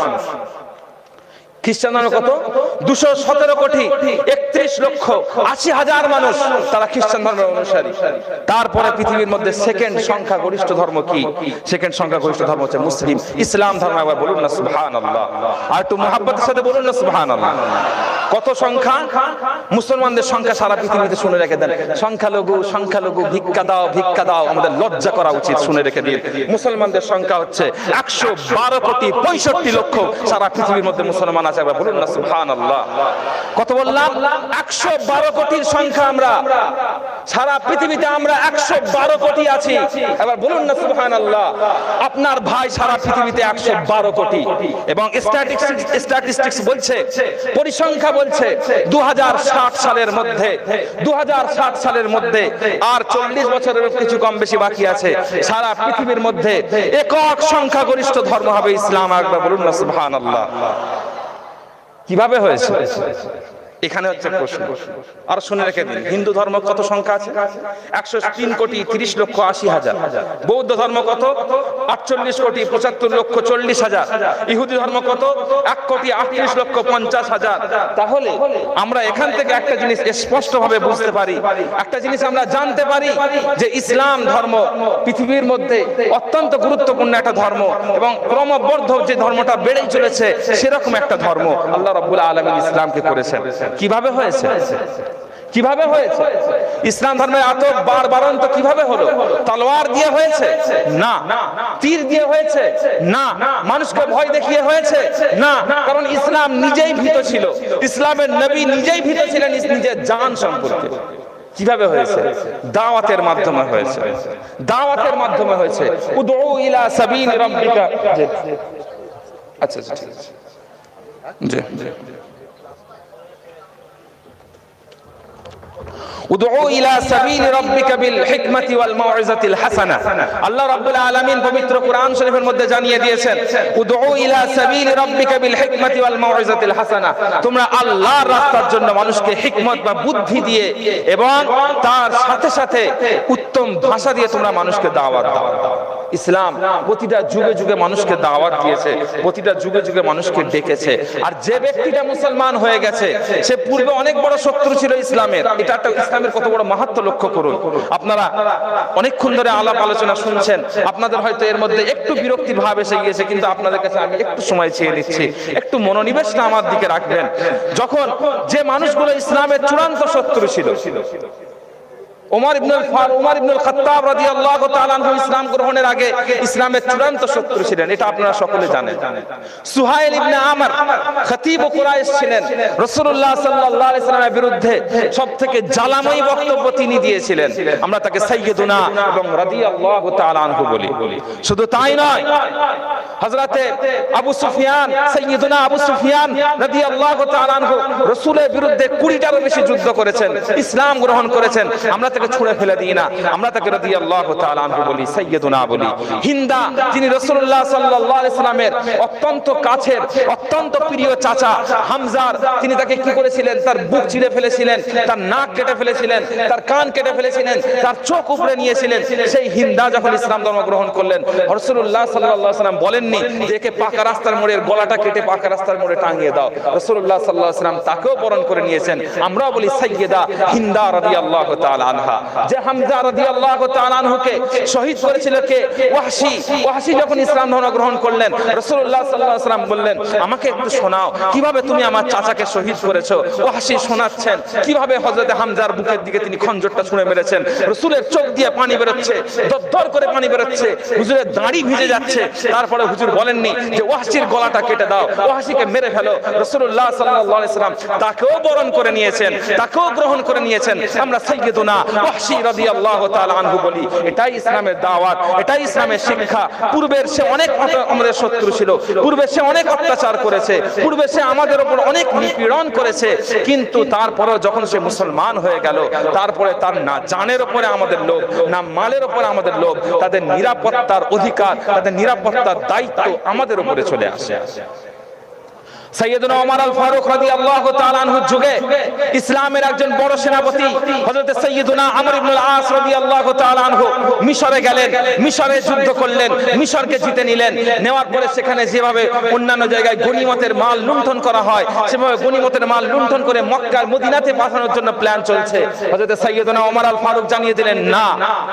খ্রিস্টান ধর্ম কত? দুশো সতেরো কোটি একত্রিশ লক্ষ আশি হাজার মানুষ, তারা খ্রিস্টান ধর্মের অনুসারী। তারপরে পৃথিবীর মধ্যে সেকেন্ড সংখ্যা গরিষ্ঠ ধর্ম কি? সেকেন্ড সংখ্যা গরিষ্ঠ ধর্ম হচ্ছে মুসলিম, ইসলাম ধর্ম। একবার বলুন না সুবহানাল্লাহ, আর একটু মুহাব্বতের সাথে বলুন না সুবহানাল্লাহ। কত সংখ্যা? মুসলমানদের সংখ্যা সারা পৃথিবীতে শুনে রেখে দেন, সংখ্যালঘু সংখ্যালঘু ভিক্ষা দাও ভিক্ষা দাও, আমাদের লজ্জা করা উচিত, শুনে রেখে দিন। মুসলমানদের সংখ্যা হচ্ছে একশো বারো কোটি পঁয়ষট্টি লক্ষ, সারা পৃথিবীর মধ্যে মুসলমান আছে। একবার বলুন না সুবহানাল্লাহ। কত বললাম? একশো বারো কোটির সংখ্যা আমরা, সারা পৃথিবীতে আমরা একশো বারো কোটি আছি। এবার বলুন না সুবহানাল্লাহ। আপনার ভাই সারা পৃথিবীতে একশো বারো কোটি, এবং স্ট্যাটিস্টিক্স স্ট্যাটিস্টিক্স বলছে, পরিসংখ্যা বলছে দু হাজার ষাট সালের মধ্যে দু হাজার ষাট সালের মধ্যে আর চল্লিশ বছরের কিছু কম বেশি বাকি আছে, সারা পৃথিবীর মধ্যে একক সংখ্যাগরিষ্ঠ ধর্ম হবে ইসলাম। একবার বলুন না সুবহানাল্লাহ। কিভাবে হয়েছে? এখানে হচ্ছে প্রশ্ন। আর শুনে রেখে দিন, হিন্দু ধর্ম কত সংখ্যা আছে? একশো তিন কোটি তিরিশ লক্ষ আশি হাজার। বৌদ্ধ ধর্ম কত? আটচল্লিশ কোটি পঁচাত্তর লক্ষ চল্লিশ হাজার। ইহুদি ধর্ম কত? এক কোটি আটত্রিশ লক্ষ পঞ্চাশ হাজার। তাহলে আমরা এখান থেকে একটা জিনিস স্পষ্ট ভাবে বুঝতে পারি, একটা জিনিস আমরা জানতে পারি যে ইসলাম ধর্ম পৃথিবীর মধ্যে অত্যন্ত গুরুত্বপূর্ণ একটা ধর্ম, এবং ক্রমবর্ধমান যে ধর্মটা বেড়েই চলেছে সেরকম একটা ধর্ম আল্লাহ রাব্বুল আলামিন ইসলামকে করেছেন। কিভাবে হয়েছে? কিভাবে হয়েছে? ইসলাম ধর্মের এত বাড়বাড়ন্ত কিভাবে হলো? তলোয়ার দিয়ে হয়েছে? না। তীর দিয়ে হয়েছে? না। মানুষকে ভয় দেখিয়ে হয়েছে? না। কারণ ইসলাম নিজেই ভীত ছিল, ইসলামের নবী নিজেই ভীত ছিলেন নিজের জান সম্পর্কে। কিভাবে হয়েছে? দাওয়াতের মাধ্যমে হয়েছে, দাওয়াতের মাধ্যমে হয়েছে। উদউ ইলা সাবিলি রাব্বিকা। আচ্ছা আচ্ছা ঠিক আছে। জি উদউ ইলা সাবিলি রাব্বিকা বিল হিকমাতি ওয়াল মাউইযাতিল হাসানাহ। আল্লাহ রাব্বুল আলামিন পবিত্র কোরআন শরীফের মধ্যে জানিয়ে দিয়েছেন, উদউ ইলা সাবিলি রাব্বিকা বিল হিকমাতি ওয়াল মাউইযাতিল হাসানাহ। তোমরা আল্লাহর রাস্তার জন্য মানুষকে হিকমত বা বুদ্ধি দিয়ে এবং তার সাথে সাথে উত্তম ভাষা দিয়ে তোমরা মানুষকে দাওয়াত দাও। ইসলাম প্রতিটা যুগে যুগে মানুষকে দাওয়াত দিয়েছে, প্রতিটা যুগে যুগে মানুষকে ডেকেছে। আর যে ব্যক্তিটা মুসলমান হয়ে গেছে সে পূর্বে অনেক বড় শত্রু ছিল ইসলামের। এটা একটা ইসলামের কত বড় মাহাত্ম্য লক্ষ্য করুন। আপনারা অনেকক্ষণ ধরে আলাপ আলোচনা শুনছেন, আপনাদের হয়তো এর মধ্যে একটু বিরক্তির ভাব এসে গিয়েছে, কিন্তু আপনাদের কাছে আমি একটু সময় চেয়ে নিচ্ছি, একটু মনোনিবেশটা আমার দিকে রাখবেন। যখন যে মানুষগুলো ইসলামের চূড়ান্ত শত্রু ছিল, ওমর ইবনুল ফারুক ওমর ইবনুল খাত্তাব রাদিয়াল্লাহু তাআলা আনহু ইসলাম গ্রহণের আগে ইসলামের চূড়ান্ত শত্রু ছিলেন, এটা আপনারা সকলে জানেন। সুহাইল ইবনে আমর খতিব কুরাইশ ছিলেন, রাসূলুল্লাহ সাল্লাল্লাহু আলাইহি ওয়াসাল্লামের বিরুদ্ধে সবথেকে জ্বালাময়ী বক্তব্য তিনি দিয়েছিলেন। আমরা তাকে সাইয়্যিদুনা এবং রাদিয়াল্লাহু তাআলা আনহু বলি। শুধু তাই নয়, হযরতে আবু সুফিয়ান, সাইয়্যিদুনা আবু সুফিয়ান রাদিয়াল্লাহু তাআলা আনহু রাসূলের বিরুদ্ধে কুড়িটারও বেশি যুদ্ধ করেছেন, ইসলাম গ্রহণ করেছেন। আমরা তাকে ছুঁড়ে ফেলে দিই না, আমরা তাকে রাদিয়াল্লাহু তাআলা আনহু বলি, সাইয়্যিদুনা বলি। হিন্দা, যিনি রাসূলুল্লাহ সাল্লাল্লাহু আলাইহি সাল্লামের অত্যন্ত কাছের অত্যন্ত প্রিয় চাচা হামজার, তিনি তাকে কি করেছিলেন, তার বুক চিরে ফেলেছিলেন, তার নাক কেটে ফেলেছিলেন, তার কান কেটে ফেলেছিলেন, তার চোখ উপড়ে নিয়েছিলেন। সেই হিন্দা যখন ইসলাম ধর্ম গ্রহণ করলেন, রাসূলুল্লাহ সাল্লাল্লাহু আলাইহি সাল্লাম বলেননি যে একে পাকা রাস্তার মোড়ের গলাটা কেটে পাকা রাস্তার মোড়ে টাঙিয়ে দাও। রাসূলুল্লাহ সাল্লাল্লাহু আলাইহি সাল্লাম তাকেও বরণ করে নিয়েছেন। আমরা বলি সাইয়্যিদা হিন্দা রাদিয়াল্লাহু তাআলা আনহা। যে হামজা রাদিয়াল্লাহু তাআলা আনহুকে শহীদ করেছিল কে? ওয়াহশী। ওয়াহশী যখন ইসলাম ধর্ম গ্রহণ করলেন, রাসূলুল্লাহ সাল্লাল্লাহু আলাইহি সাল্লাম বললেন, আমাকে একটু শোনাও কিভাবে তুমি আমার চাচাকে শহীদ করেছো। ওয়াহশী শোনাচ্ছেন কিভাবে হযরত হামজার বুকের দিকে তিনি খঞ্জরটা ছুঁড়ে মেরেছেন। রাসূলের চোখ দিয়ে পানি বেরোচ্ছে, দরদর করে পানি বেরোচ্ছে, হুজুরের দাড়ি ভিজে যাচ্ছে। তারপরে হুজুর বলেননি যে ওয়াহশীর গলাটা কেটে দাও, ওয়াহশীকে মেরে ফেলো। রাসূলুল্লাহ সাল্লাল্লাহু আলাইহি সাল্লাম তাকেও বরণ করে নিয়েছেন, তাকেও গ্রহণ করে নিয়েছেন। আমরা সাইয়্যিদুনা ওয়াহশী রাদিয়াল্লাহু তাআলা আনহু বলি। এটাই ইসলামের দাওয়াত, এটাই ইসলামের শিক্ষা। পূর্বের সে অনেক আমাদের শত্রু ছিল, পূর্বে সে অনেক অত্যাচার করেছে, পূর্বে সে আমাদের উপর অনেক নিপীড়ন করেছে, কিন্তু তারপরেও যখন সে মুসলমান হয়ে গেল, তারপরে তার না জানের উপরে আমাদের লোভ, না মালের উপরে আমাদের লোভ, তাদের নিরাপত্তার অধিকার, তাদের নিরাপত্তার দায়িত্ব আমাদের উপরে চলে আসে। সাইয়েদুনা ওমর আল ফারুক রাদিয়াল্লাহু তাআলা আনহুর যুগে ইসলামের একজন বড় সেনাপতি হযরত সাইয়েদুনা আমর ইবনে আল আস রাদিয়াল্লাহু তাআলা আনহু মিশরে গেলেন, মিশরে যুদ্ধ করলেন, মিশরকে জিতে নিলেন। নেওয়ার পরে সেখানে যেভাবে অন্যান্য জায়গায় গনিমতের মাল লুণ্ঠন করা হয়, সেভাবে গনিমতের মাল লুণ্ঠন করে মক্কার মদিনাতে পাঠানোর জন্য প্ল্যান চলছে। হযরত সাইয়েদুনা ওমর আল ফারুক জানিয়ে দিলেন, না,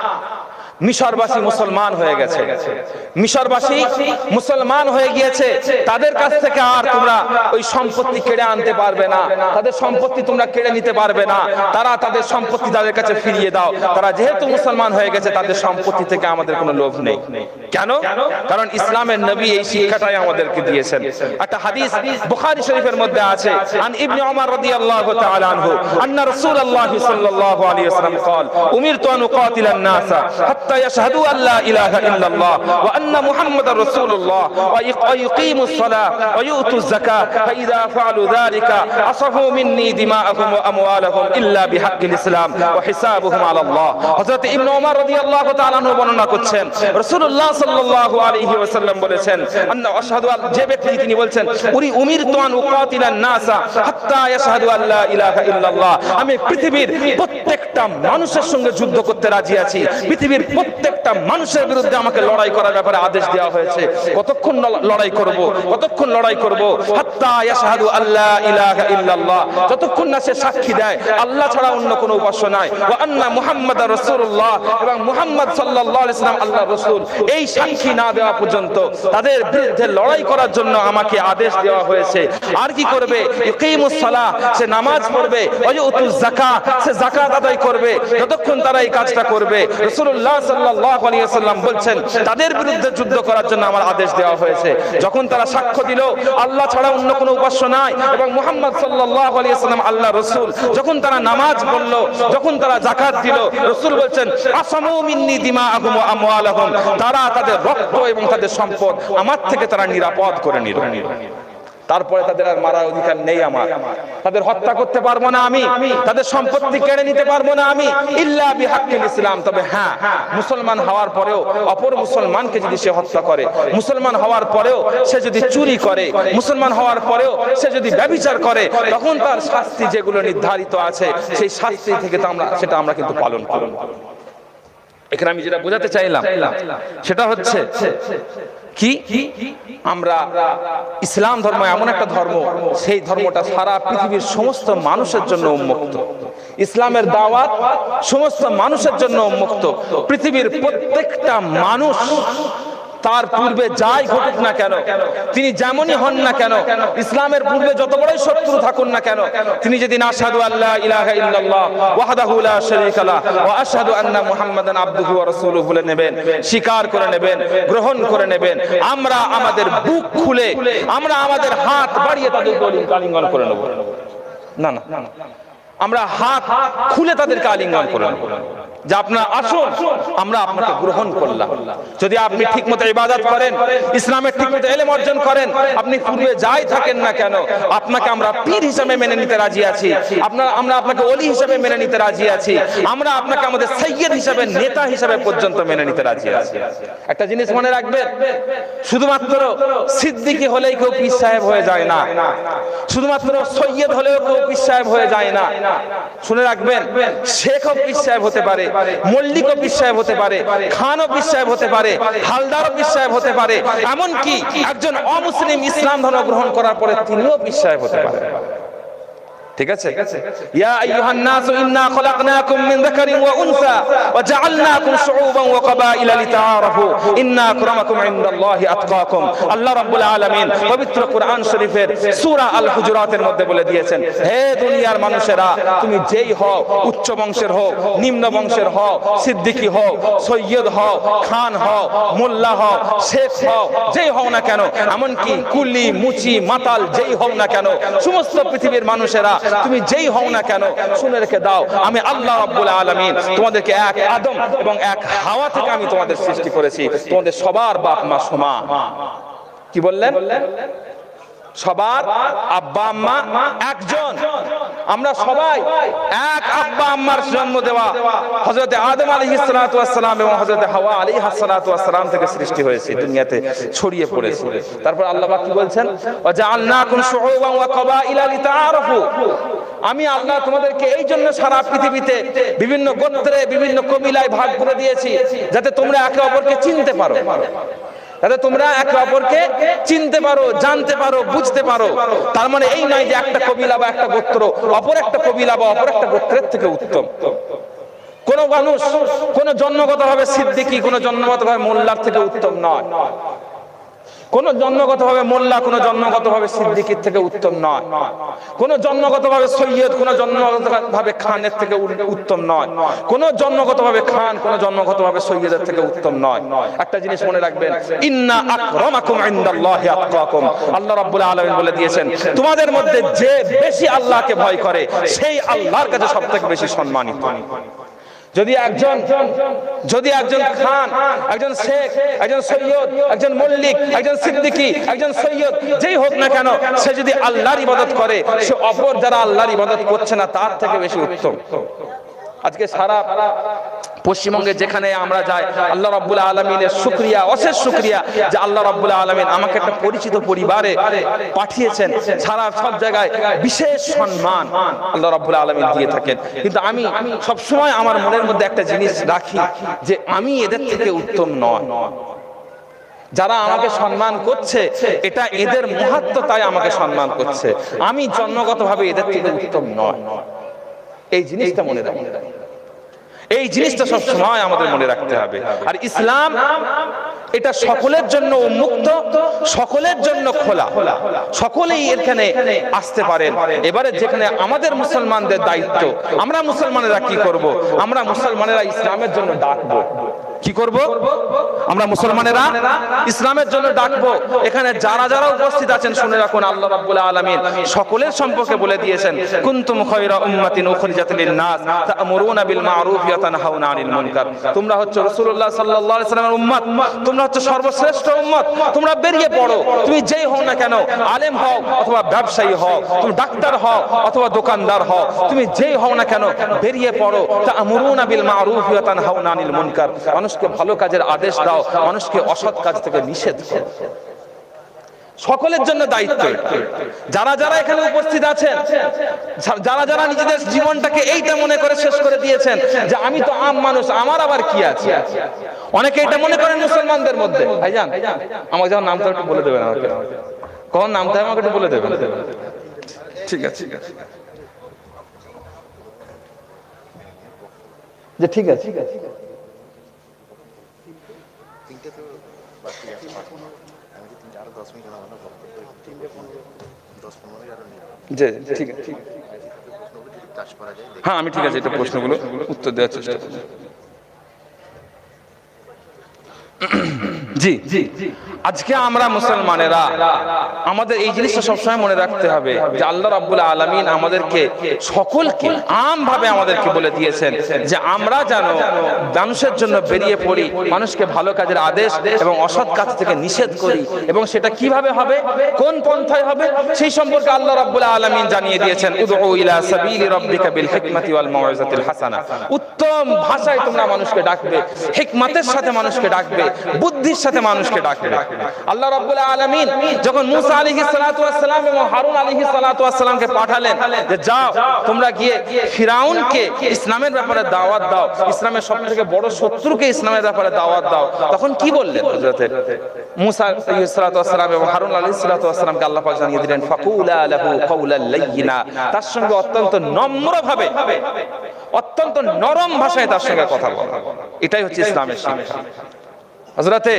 মিশরবাসী মুসলমান হয়ে গেছে, মিশরবাসী মুসলমান হয়ে গিয়েছে, তাদের কাছ থেকে আর তোমরা ওই সম্পত্তি কেড়ে আনতে পারবে না, তাদের সম্পত্তি তোমরা কেড়ে নিতে পারবে না, তারা তাদের সম্পত্তি তাদের কাছে ফিরিয়ে দাও। তারা যেহেতু মুসলমান হয়ে গেছে, তাদের সম্পত্তি থেকে আমাদের কোনো লোভ নেই। কেন? কারণ ইসলামের নবী এই শিক্ষাটাই আমাদেরকে দিয়েছেন। একটা হাদিস বুখারী শরীফের মধ্যে আছে, আন ইবনে ওমর রাদিয়াল্লাহু তাআলা আনহু আন্না রাসূলুল্লাহ সাল্লাল্লাহু আলাইহি ওয়াসাল্লাম قال উমিরতু আন উকাতিলা الناس حتى يشهدوا أن لا إله إلا الله وأن محمد رسول الله ويقيموا الصلاة ويؤتوا الزكاة فإذا فعلوا ذلك عصموا مني دماءهم وأموالهم إلا بحق الإسلام وحسابهم على الله. হযরত ইবনে ওমর রাদিয়াল্লাহু তাআলা আনহু বর্ণনা করছেন, রাসূলুল্লাহ সাল্লাল্লাহু আলাইহি ওয়াসাল্লাম বলেছেন, আন্না আশহাদু আল, যে ব্যক্তি তিনি বলছেন, উরি উমিরতু আন উকাতিলান নাসা হাত্তা ইয়াশহাদু আল লা ইলাহা ইল্লাল্লাহ, আমি পৃথিবীর প্রত্যেকটা মানুষের সঙ্গে যুদ্ধ করতে রাজি আছি, পৃথিবীর প্রত্যেকটা মানুষের বিরুদ্ধে আমাকে লড়াই করার ব্যাপারে আদেশ দেওয়া হয়েছে। কতক্ষণ লড়াই করব? কতক্ষণ লড়াই করব? হাত্তা ইয়াশহাদু আল্লা ইলাহা ইল্লাল্লাহ, যতক্ষণ না সে সাক্ষী দেয় আল্লাহ ছাড়া অন্য কোনো উপাস্য নাই, ওয়া আন্না মুহাম্মাদার রাসূলুল্লাহ, এবং মুহাম্মদ সাল্লাল্লাহু আলাইহি সাল্লাম আল্লাহর রাসূল, এই সাক্ষী না দেওয়া পর্যন্ত তাদের বিরুদ্ধে লড়াই করার জন্য আমাকে আদেশ দেওয়া হয়েছে। আর কি করবে? ইকিমুস সালাহ, সে নামাজ পড়বে, ওয়া ইউতুজ যাকাত, সে যাকাত আদায় করবে। যতক্ষণ তারা এই কাজটা করবে, রাসূলুল্লাহ সাল্লাল্লাহু আলাইহি ওয়াসাল্লাম বলছেন, তাদের বিরুদ্ধে যুদ্ধ করার জন্য আমার আদেশ দেওয়া হয়েছে। যখন তারা সাক্ষ্য দিল আল্লাহ ছাড়া অন্য কোনো উপাস্য নাই এবং মুহাম্মদ সাল্লাল্লাহু আলাইহি ওয়াসাল্লাম আল্লাহর রাসূল, যখন তারা নামাজ পড়ল, যখন তারা যাকাত দিল, রাসূল বলছেন, আসামু মিন্নি দিমাআহুম ওয়া আমওয়ালাহুম, তারা তাদের রক্ত এবং তাদের সম্পদ আমার থেকে তারা নিরাপদ করে নিল। তারপরে তাদের আর মারার অধিকার নেই আমার, তাদের হত্যা করতে পারবো না আমি, তাদের সম্পত্তি কেড়ে নিতে পারবো না আমি, ইল্লা বিহাক্কিল ইসলাম। তবে হ্যাঁ, মুসলমান হওয়ার পরেও অপর মুসলমানকে যদি সে হত্যা করে, মুসলমান হওয়ার পরেও সে যদি চুরি করে, মুসলমান হওয়ার পরেও সে যদি ব্যভিচার করে, তখন তার শাস্তি যেগুলো নির্ধারিত আছে সেই শাস্তি থেকে তো আমরা সেটা আমরা কিন্তু পালন করব। এখানে আমি যেটা বোঝাতে চাইলাম সেটা হচ্ছে কি, আমরা ইসলাম ধর্ম এমন একটা ধর্ম, সেই ধর্মটা সারা পৃথিবীর সমস্ত মানুষের জন্য উন্মুক্ত। ইসলামের দাওয়াত সমস্ত মানুষের জন্য উন্মুক্ত। পৃথিবীর প্রত্যেকটা মানুষ তার পূর্বে যাই ঘটুক না কেন, তিনি যেমনই হন না কেন, ইসলামের পূর্বে যত বড়ই শত্রু থাকুন না কেন, তিনি যদি আশহাদু আল্লা ইলাহা ইল্লাল্লাহ ওয়াহদাহু লা শারীকা লাহু ওয়া আশহাদু আন্না মুহাম্মাদান আবদুহু ওয়া রাসূলুহু বলে নেবেন, স্বীকার করে নেবেন, গ্রহণ করে নেবেন, আমরা আমাদের বুক খুলে, আমরা আমাদের হাত বাড়িয়ে তাদের আলিঙ্গন করে নেব। না না, আমরা হাত খুলে তাদেরকে আলিঙ্গন করে নেব। যে আপনারা আসুন, আমরা আপনাকে গ্রহণ করলাম। যদি আপনি ঠিকমতো ইবাদত করেন, ইসলামের ঠিকমতো ইলম অর্জন করেন, আপনি পূর্বে যাই থাকেন না কেন, আপনাকে আমরা পীর হিসেবে মেনে নিতে রাজি আছি, আপনারা আমরা আপনাকে ওলি হিসেবে মেনে নিতে রাজি আছি, আমরা আপনাকে আমাদের সাইয়্যিদ হিসেবে, নেতা হিসেবে পর্যন্ত মেনে নিতে রাজি আছি। একটা জিনিস মনে রাখবেন, শুধুমাত্র সিদ্দিকী হলেই কেউ পীর সাহেব হয়ে যায় না, শুধুমাত্র সৈয়দ হলেও কেউ পীর সাহেব হয়ে যায় না। শুনে রাখবেন, শেখও পীর সাহেব হতে পারে, মল্লিকও পীর সাহেব হতে পারে, খানও পীর সাহেব হতে পারে, হালদারও পীর সাহেব হতে পারে, এমনকি একজন অমুসলিম ইসলাম ধর্ম গ্রহণ করার পরে তিনিও পীর সাহেব হতে পারে। ঠিক আছে? ইয়া আইয়ুহান নাসু ইন্না খলাকনাকুম মিন যাকারিন ওয়া উনসা ওয়া জাআলনাকুম শুউবান ওয়া ক্বাবাইলা লিতাআরাফু ইন্না আকরামাকুম ইনদাল্লাহি আতকাকুম। আল্লাহ রাব্বুল আলামিন পবিত্র কোরআন শরীফের সূরা আল হুজুরাতের মধ্যে বলে দিয়েছেন, হে দুনিয়ার মানুষেরা, তুমি যেই হও, উচ্চ বংশের হও, নিম্ন বংশের হও, সিদ্দিকী হও, সৈয়দ হও, খান হও, মোল্লা হও, শেখ হও, যেই হও না কেন, এমনকি কুলি, মুচি, মাতাল যেই হও না কেন, সমস্ত পৃথিবীর মানুষেরা তুমি যেই হও না কেন, শুনে রেখে দাও, আমি আল্লাহ রাব্বুল আলামিন তোমাদেরকে এক আদম এবং এক হাওয়া থেকে আমি তোমাদের সৃষ্টি করেছি, তোমাদের সবার বাপ মা সমান। কি বললেন? সবার আব্বা আম্মা একজন, আমরা সবাই এক আব্বা আম্মার জন্ম দেওয়া হযরত আদম আলাইহিস সালাতু ওয়াস সালাম এবং হযরত হাওয়া আলাইহিস সালাতু ওয়াস সালাম থেকে সৃষ্টি হয়েছে, দুনিয়াতে ছড়িয়ে পড়েছে। তারপর আল্লাহ পাক কি বলছেন? ওয়া জাআলনাকুম শুউবান ওয়া ক্বাবাইলা লিতাআরাফু, আমি আল্লাহ তোমাদেরকে এই জন্য সারা পৃথিবীতে বিভিন্ন গোত্রে, বিভিন্ন কবিলায় ভাগ করে দিয়েছি, যাতে তোমরা একে অপরকে চিনতে পারো, যাতে তোমরা একে অপরকে চিনতে পারো, জানতে পারো, বুঝতে পারো। তার মানে এই নয় যে একটা কবিলা বা একটা গোত্র অপর একটা কবিলা বা অপর একটা গোত্রের থেকে উত্তম। কোন মানুষ কোন জন্মগতভাবে সিদ্দিকী, কোন জন্মগতভাবে মোল্লার থেকে উত্তম নয়, কোন জন্মগতভাবে মোল্লা, কোন জন্মগতভাবে সিদ্দিকীর থেকে উত্তম নয়, কোন জন্মগতভাবে সৈয়দ, কোন জন্মগতভাবে খানের থেকে উত্তম নয়, কোন জন্মগতভাবে খান, কোন জন্মগতভাবে সৈয়দের থেকে উত্তম নয়। একটা জিনিস মনে রাখবেন, ইন্না আকরামাকুম ইনদাল্লাহি আতকাকুম। আল্লাহ রাব্বুল আলামিন বলে দিয়েছেন, তোমাদের মধ্যে যে বেশি আল্লাহকে ভয় করে সেই আল্লাহর কাছে সবথেকে বেশি সম্মানিত। যদি একজন যদি একজন খান, একজন শেখ, একজন সৈয়দ, একজন মল্লিক, একজন সিদ্দিকী, একজন সৈয়দ যেই হোক না কেন, সে যদি আল্লাহর ইবাদত করে, সে অপর যারা আল্লাহর ইবাদত করছে না তার থেকে বেশি উত্তম। আজকে সারা পশ্চিমবঙ্গে যেখানে আমরা যাই, আল্লাহ রাব্বুল আলামিনের শুকরিয়া, অশেষ শুকরিয়া যে আল্লাহ রাব্বুল আলামিন আমাকে একটা পরিচিত পরিবারে পাঠিয়েছেন। সারা সব জায়গায় বিশেষ সম্মান আল্লাহ রাব্বুল আলামিন দিয়ে থাকেন, কিন্তু আমি সব সময় আমার মনের মধ্যে একটা জিনিস রাখি যে আমি এদের থেকে উত্তম নয়। যারা আমাকে সম্মান করছে এটা এদের মহত্ব, তাই আমাকে সম্মান করছে, আমি জন্মগতভাবে এদের থেকে উত্তম নয়। এই জিনিসটা মনে রাখি, এই জিনিসটা সব সময় আমাদের মনে রাখতে হবে। আর ইসলাম এটা সকলের জন্য উন্মুক্ত, সকলের জন্য খোলা, সকলেই এখানে আসতে পারেন। এবারে যেখানে আমাদের মুসলমানদের দায়িত্ব, আমরা মুসলমানেরা কি করব? আমরা মুসলমানেরা ইসলামের জন্য ডাকবো। কি করব? আমরা মুসলমানেরা ইসলামের জন্য ডাকবো। এখানে যারা যারা উপস্থিত আছেন শুনে রাখুন, আল্লাহ রাব্বুল আলামিন সকলের সম্পর্কে বলে দিয়েছেন, কুনতুম খায়রা উম্মাতিন উখরিজাত লিন-নাস তা'মুরুনা বিল মা'রুফ ওয়া তানহাউনা আনিল মুনকার। তোমরা হচ্ছে রাসূলুল্লাহ সাল্লাল্লাহু আলাইহি ওয়াসাল্লামের উম্মত, তোমরা হচ্ছে সর্বশ্রেষ্ঠ উম্মত। তোমরা বেরিয়ে পড়ো, তুমি যেই হও না কেন, আলেম হও অথবা ব্যবসায়ী হও, তুমি ডাক্তার হও অথবা দোকানদার হও, তুমি যেই হও না কেন, বেরিয়ে পড়ো। তা'মুরুনা বিল মা'রুফ ওয়া তানহাউনা আনিল মুনকার, মানুষকে ভালো কাজের আদেশ দাও, মানুষকে অসৎ কাজ থেকে নিষেধ করো। সকলের জন্য দায়িত্ব। যারা যারা এখানে উপস্থিত আছেন, যারা যারা নিজেদের জীবনটাকে এইটা মনে করে শেষ করে দিয়েছেন যে আমি তো আম মানুষ, আমার আবার কি আছে, অনেকে এটা মনে করেন মুসলমানদের মধ্যে। ভাইজান আমাকে যখন নামটা একটু বলে দেবেন, আমাকে কখন নামটা আমাকে একটু বলে দেবেন। ঠিক আছে, যে ঠিক আছে, ঠিক আছে, হ্যাঁ আমি ঠিক আছে, এটা প্রশ্নগুলো উত্তর দেওয়ার চেষ্টা করছি। জি আজকে আমরা মুসলমানেরা আমাদের এই জিনিসটা সবসময় মনে রাখতে হবে যে আল্লাহ রাব্বুল আলামিন আমাদেরকে সকলকে আমভাবে আমাদেরকে বলে দিয়েছেন যে আমরা যেন মানুষের জন্য বেরিয়ে পড়ি, মানুষকে ভালো কাজের আদেশ এবং অসৎ কাজ থেকে নিষেধ করি, এবং সেটা কিভাবে হবে, কোন পন্থায় হবে, সেই সম্পর্কে আল্লাহ রাব্বুল আলামিন জানিয়ে দিয়েছেন। উদউ ইলা সাবিলি রাব্বিকা বিল হিকমাতি ওয়াল মাউইযাতিল হাসানা, উত্তম ভাষায় তোমরা মানুষকে ডাকবে, হিকমতের সাথে মানুষকে ডাকবে, বুদ্ধির সাথে মানুষকে ডাকবে। আল্লাহ রাব্বুল আলামিন যখন মুসা আলাইহিস সালাতু ওয়াস সালাম এবং হারুন আলাইহিস সালাতু ওয়াস সালামকে পাঠালেন যে যাও তোমরা গিয়ে ফিরাউনকে ইসলামের ব্যাপারে দাওয়াত দাও, ইসলামের সবথেকে বড় শত্রুকে ইসলামের ব্যাপারে দাওয়াত দাও, তখন কি বললেন হযরত মুসা আলাইহিস সালাতু ওয়াস সালাম এবং হারুন আলাইহিস সালাতু ওয়াস সালামকে আল্লাহ পাক জানিয়ে দিলেন ফাকুলা লাহু কাওলাল লাইয়িনা, তার সঙ্গে অত্যন্ত নম্রভাবে অত্যন্ত নরম ভাষায় তার সঙ্গে কথা বলা। এটাই হচ্ছে ইসলামের শিক্ষা। হযরতে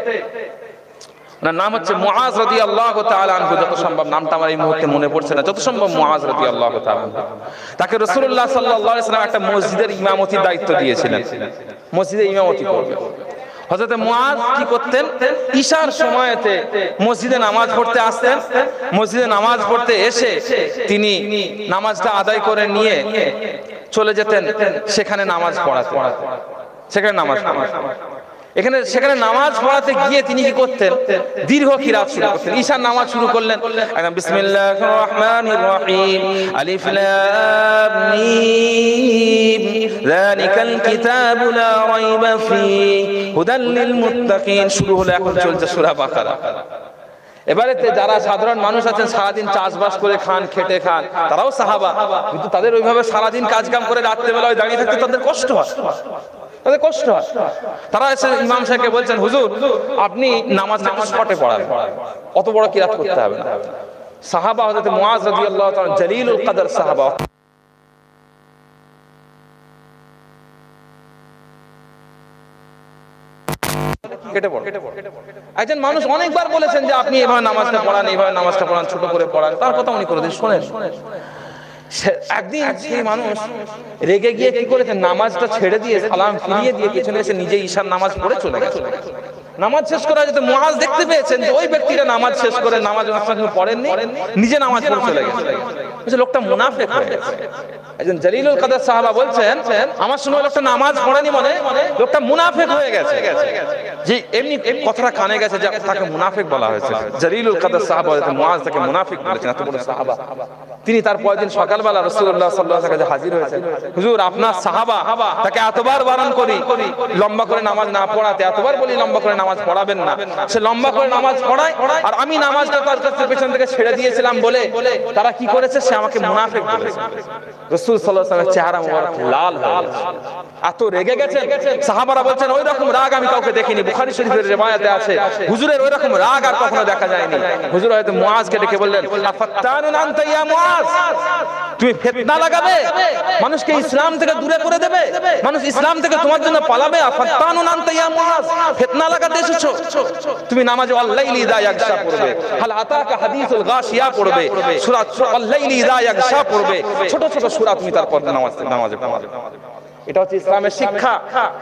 নাম হচ্ছে মুআজ রাদিয়াল্লাহু তাআলা আনহু, যত সম্ভব নামটা আমার এই মুহূর্তে মনে পড়ছে না, যত সম্ভব মুআজ রাদিয়াল্লাহু তাআলা আনহু, তাকে রাসূলুল্লাহ সাল্লাল্লাহু আলাইহি ওয়াসাল্লাম একটা মসজিদের ইমামতির দায়িত্ব দিয়েছিলেন, মসজিদে ইমামতি করবে। হযরত মুআজ কি করতেন, ঈশার সময়তে মসজিদে নামাজ পড়তে আসতেন, মসজিদে নামাজ পড়তে এসে তিনি নামাজটা আদায় করে নিয়ে চলে যেতেন সেখানে নামাজ পড়াতে, সেখানে নামাজ পড়াতে এখানে সেখানে নামাজ পড়াতে গিয়ে তিনি কি করতেন, দীর্ঘ কিরাত শুরু করতেন। ঈশার নামাজ শুরু করলেন একদম বিসমিল্লাহির রহমানির রহিম, আলিফ লাম মিম যালিকাল কিতাবু লা রাইবা ফীহি হুদাল লিল মুত্তাকিন, শুরু হলো। এখন চলছে সূরা বাকারা। এবারে যারা সাধারণ মানুষ আছেন সারাদিন চাষবাস করে খান, খেটে খান, তারাও সাহাবা, কিন্তু তাদের ওইভাবে সারাদিন কাজ কাম করে রাত্রেবেলায় দাঁড়িয়ে থাকতে তাদের কষ্ট হয়, তাদের কষ্ট হয়। তারা এসে ইমাম সাহেবকে বলছেন হুজুর আপনি নামাজটা একটু শর্টে পড়াবেন, অত বড় কিরাত করতে হবে না। সাহাবা হযরত মুআজ রাদিয়াল্লাহু তাআলা জলিলুল কদর সাহাবা, কেটে পড়ে। একজন মানুষ অনেকবার বলেছেন যে আপনি এভাবে নামাজটা পড়ান, এইভাবে নামাজটা পড়ান, ছোট করে পড়ান, তার কথা উনি কোনোদিন শোনেন। একদিন সেই মানুষ রেগে গিয়ে কি করেছেন, নামাজটা ছেড়ে দিয়ে সালাম ফিরিয়ে দিয়ে পেছনে এসে নিজে ঈশার নামাজ পড়ে চলে গেছে। নামাজ শেষ করা যেতে মুআজ দেখতে পেয়েছেন যে ওই ব্যক্তিটা নামাজ শেষ করে নামাজ পড়েননি, নিজে নামাজ পড়ে চলে গেছে। লোকটা মুনাফিক হয়ে গেছে। একজন জলিলুল কদর সাহাবা বলছেন আমার শুনে লোকটা নামাজ পড়েনি মানে লোকটা মুনাফিক হয়ে গেছে। যে এমনি কথাটা কানে গেছে যে তাকে মুনাফিক বলা হয়েছে। জলিলুল কদর সাহাবা মুআজ তাকে মুনাফিক বলেছেন, এত বড় সাহাবা। তিনি তার পরের দিন সকালবেলা রাসূলুল্লাহ সাল্লাল্লাহু আলাইহি ওয়াসাল্লামের কাছে হাজির হয়েছেন। হুজুর আপনার সাহাবা, তাকে এতবার বারণ করি লম্বা করে নামাজ না পড়াতে, এতবার বলি লম্বা করে নামাজ পড়াবেন না, সে লম্বা করে নামাজ পড়ায়, আর আমি নামাজটা তার কাছে পেছন থেকে ছেড়ে দিয়েছিলাম বলে তারা কি করেছে, সে আমাকে মুনাফিক বলেছে। রাসূল সাল্লাল্লাহু আলাইহি ওয়াসাল্লামের চেহারা মোবারক লাল হয়ে গেছে, এত রেগে গেছেন। সাহাবারা বলছেন ওই রকম রাগ আমি কাউকে দেখিনি, বুখারী শরীফের riwayate আছে হুজুরের ওই রকম রাগ আর কখনো দেখা যায়নি। হুজুর হয়তো মুআজকে ডেকে বললেন আফাত্তানুন আনতা ইয়া মুআজ, তুমি ফিতনা লাগাবে, মানুষকে ইসলাম থেকে দূরে করে দেবে, মানুষ ইসলাম থেকে তোমার জন্য পালাবে। আফাত্তানুন আনতা ইয়া মুআজ, ফিতনা লাগাতে এসেছো তুমি। নামাজে ওয়াল লাইলি ইযা ইয়াগশা পড়বে, হাল আতাকা হাদিসুল গাশিয়া পড়বে, সূরা ওয়াল লাইলি ইযা ইয়াগশা পড়বে, ছোট ছোট সূরা তুমি তারপর নামাজ নামাজে পড়বে। এটা হচ্ছে ইসলামের শিক্ষা,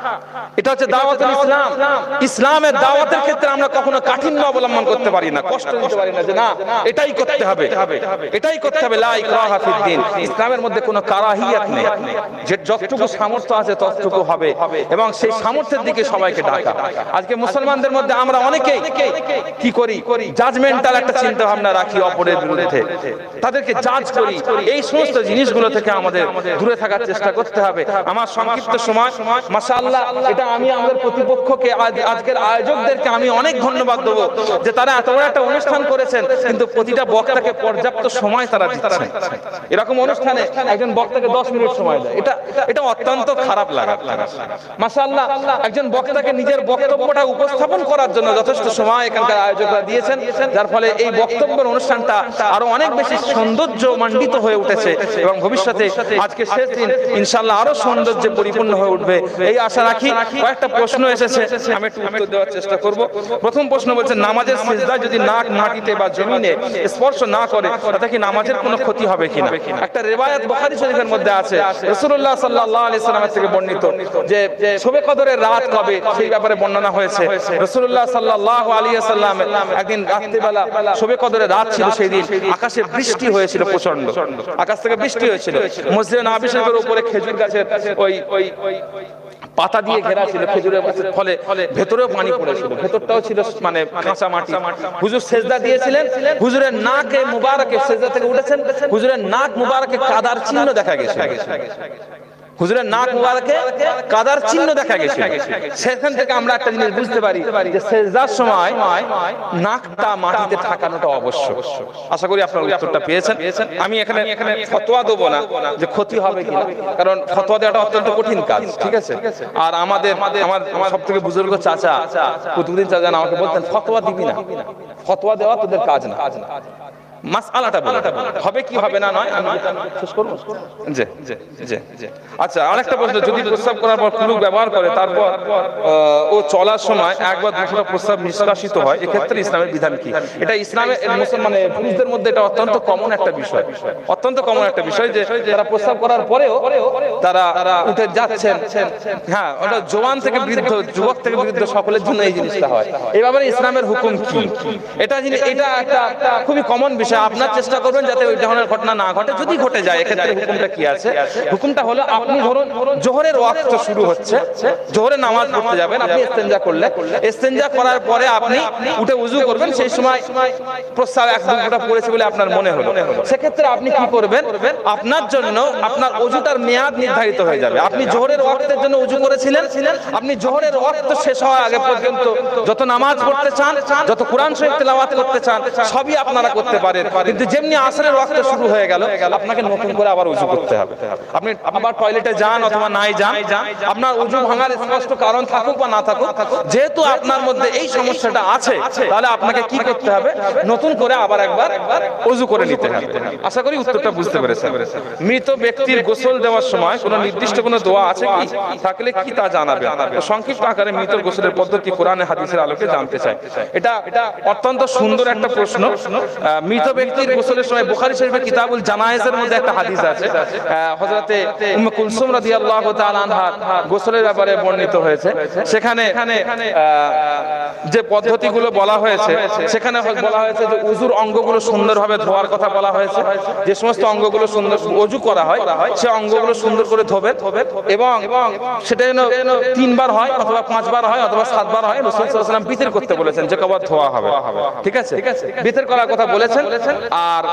এটা হচ্ছে দাওয়াতুল ইসলাম। ইসলামের দাওয়াতের ক্ষেত্রে আমরা কখনো কাঠিন্য অবলম্বন করতে পারি না, কষ্ট দিতে পারি না যে না এটাই করতে হবে, এটাই করতে হবে। লা ইকরাহা ফিদ্দিন, ইসলামের মধ্যে কোনো কারাহিয়াত নেই, যে যতটুকু সামর্থ্য আছে ততটুকু হবে, এবং সেই সামর্থ্যের দিকে সবাইকে ডাকা। আজকে মুসলমানদের মধ্যে আমরা অনেকেই কি করি, জাজমেন্টাল একটা চিন্তা ভাবনা রাখি অপরের বিরুদ্ধে, তাদেরকে জাজ করি। এই সমস্ত জিনিসগুলো থেকে আমাদের দূরে থাকার চেষ্টা করতে হবে। আমার সংক্ষিপ্ত সময় মাশাআল্লাহ, এটা আমি আমাদের প্রতিপক্ষকে আজকের আয়োজকদেরকে আমি অনেক ধন্যবাদ দেব যে তারা এত বড় একটা অনুষ্ঠান করেছেন, কিন্তু প্রতিটা বক্তাকে পর্যাপ্ত সময় তারা দিচ্ছেন। এরকম অনুষ্ঠানে একজন বক্তাকে দশ মিনিট সময় দেয়, এটা এটা অত্যন্ত খারাপ লাগা। মাশাআল্লাহ, একজন বক্তাকে নিজের বক্তব্যটা উপস্থাপন করার জন্য যথেষ্ট সময় এখানকার আয়োজকরা দিয়েছেন, যার ফলে এই বক্তব্যের অনুষ্ঠানটা আরো অনেক বেশি সৌন্দর্য মণ্ডিত হয়ে উঠেছে, এবং ভবিষ্যতে আজকে শেষ দিন ইনশাআল্লাহ আরো সৌন্দর্য সৌন্দর্যে পরিপূর্ণ হয়ে উঠবে এই আশা রাখি। কয়েকটা প্রশ্ন এসেছে, আমি একটু উত্তর দেওয়ার চেষ্টা করব। প্রথম প্রশ্ন বলছে, নামাজের সিজদায় যদি নাক মাটিতে বা জমিনে স্পর্শ না করে তাতে কি নামাজের কোনো ক্ষতি হবে কিনা? একটা রিওয়ায়াত বুখারী শরীফের মধ্যে আছে, রাসূলুল্লাহ সাল্লাল্লাহু আলাইহি ওয়াসাল্লামের থেকে বর্ণিত, যে শবে কদরের রাত কবে সেই ব্যাপারে বর্ণনা হয়েছে। রাসূলুল্লাহ সাল্লাল্লাহু আলাইহি ওয়াসাল্লাম একদিন রাত্রিবেলা শবে কদরের রাত ছিল, সেই দিন আকাশে বৃষ্টি হয়েছিল, প্রচন্ড আকাশ থেকে বৃষ্টি হয়েছিল। মসজিদে নববী শরীফের উপরে খেজুর গাছের ওই ওই পাতা দিয়ে ঘেরা ছিল, খেজুরের গাছের ফলে ভেতরেও পানি পড়েছিল, ভেতরটাও ছিল মানে কাঁচা মাটি। হুজুর সেজদা দিয়েছিলেন, হুজুরের নাকে মুবারকে সেজদা থেকে উঠেছেন, হুজুরের নাক মুবারকে কাদার চিহ্ন দেখা গেছে, হুজুরের নাক মুবারকে কাদার চিহ্ন দেখা গেছে। সেখান থেকে আমরা একটা জিনিস বুঝতে পারি যে সেজদার সময় নাকটা মাটিতে ঠেকানোটা আবশ্যক। আশা করি আপনারা উত্তরটা পেয়েছেন। আমি এখানে এখানে ফতোয়া দেবো না যে ক্ষতি হবে কিনা, কারণ ফতোয়া দেওয়াটা অত্যন্ত কঠিন কাজ, ঠিক আছে। আর আমাদের আমার আমার সব থেকে বুজুর্গ চাচা কুতুবুদ্দিন চাচা আমাকে বলতেন, ফতোয়া দিবি না, ফতোয়া দেওয়া তোদের কাজ না, মাসআলাটা বলে হবে কি হবে না নয় আমি শেষ করব। জি জি জি জি আচ্ছা, আরেকটা প্রশ্ন, যদি প্রস্রাব করার পর কুলুক ব্যবহার করে তারপর ও চলার সময় একবার দুটো প্রস্রাব নিষ্কাশিত হয়, এক্ষেত্রে ইসলামের বিধান কি? এটা ইসলামের মুসলমান পুরুষদের মধ্যে এটা অত্যন্ত কমন একটা বিষয়, অত্যন্ত কমন একটা বিষয় যে তারা প্রস্রাব করার পরেও তারা উঠে যাচ্ছেন। হ্যাঁ, ওটা জওয়ান থেকে বৃদ্ধ, যুবক থেকে বৃদ্ধ সকলের জন্য এই জিনিসটা হয়। এই ব্যাপারে ইসলামের হুকুম কি? এটা এটা একটা খুবই কমন বিষয়। আপনার চেষ্টা করবেন যাতে ওই ধরনের ঘটনা না ঘটে। যদি ঘটে যায় এক্ষেত্রে হুকুমটা কি আছে? হুকুমটা হলো, আপনি ধরুন জোহরের ওয়াক্ত শুরু হচ্ছে, জোহরের নামাজ পড়তে যাবেন, আপনি ইস্তেনজা করলে, ইস্তেনজা করার পরে আপনি উঠে উযু করবেন, সেই সময় প্রস্রাব এক দুটা পড়েছে বলে আপনার মনে হলো, সেক্ষেত্রে আপনি কি করবেন? আপনার জন্য আপনার ওযুটার মেয়াদ নির্ধারিত হয়ে যাবে। আপনি জোহরের ওয়াক্তের জন্য উযু করেছিলেন, আপনি জোহরের ওয়াক্ত শেষ হওয়ার আগে পর্যন্ত যত নামাজ পড়তে চান, যত কোরআন শরীফ তেলাওয়াত করতে চান, সবই আপনারা করতে পারেন। কিন্তু যেমনি আসরের ওয়াক্ত শুরু হয়ে গেল, আপনাকে নতুন করে আবার উযু করতে হবে। আপনি আবার টয়লেটে যান অথবা নাই যান, আপনার উযু ভাঙার স্পষ্ট কারণ থাকুক বা না থাকুক, যেহেতু আপনার মধ্যে এই সমস্যাটা আছে, তাহলে আপনাকে কি করতে হবে? নতুন করে আবার একবার উযু করে নিতে হবে। আশা করি উত্তরটা বুঝতে পেরেছেন। মৃত ব্যক্তির গোসল দেওয়ার সময় কোনো নির্দিষ্ট কোনো দোয়া আছে কি? থাকলে কি তা জানাবেন। সংক্ষিপ্ত আকারে মৃত গোসলের পদ্ধতি কোরআনে হাদিসের আলোকে জানতে চাই। এটা এটা অত্যন্ত সুন্দর একটা প্রশ্ন। মৃত ব্যক্তির গোসলের সময় বুখারী শরীফের কিতাবুল জানায়েজের মধ্যে একটা হাদিস আছে, হযরতে উম্মে কুলসুম রাদিয়াল্লাহু তাআলা আনহা গোসলের ব্যাপারে বর্ণিত হয়েছে। সেখানে যে পদ্ধতিগুলো বলা হয়েছে, সেখানে বলা হয়েছে যে উযুর অঙ্গগুলো সুন্দরভাবে ধোয়ার কথা বলা হয়েছে। যে সমস্ত অঙ্গগুলো সুন্দর ওযু করা হয়, সে অঙ্গগুলো সুন্দর করে ধোবেন, এবং সেটা যেন তিনবার হয় অথবা পাঁচবার হয় অথবা সাতবার হয়। রাসূল সাল্লাল্লাহু আলাইহি ওয়াসাল্লাম বিতর করতে বলেছেন, যে কবার ধোয়া হবে, ঠিক আছে, বিতর করার কথা বলেছেন। আর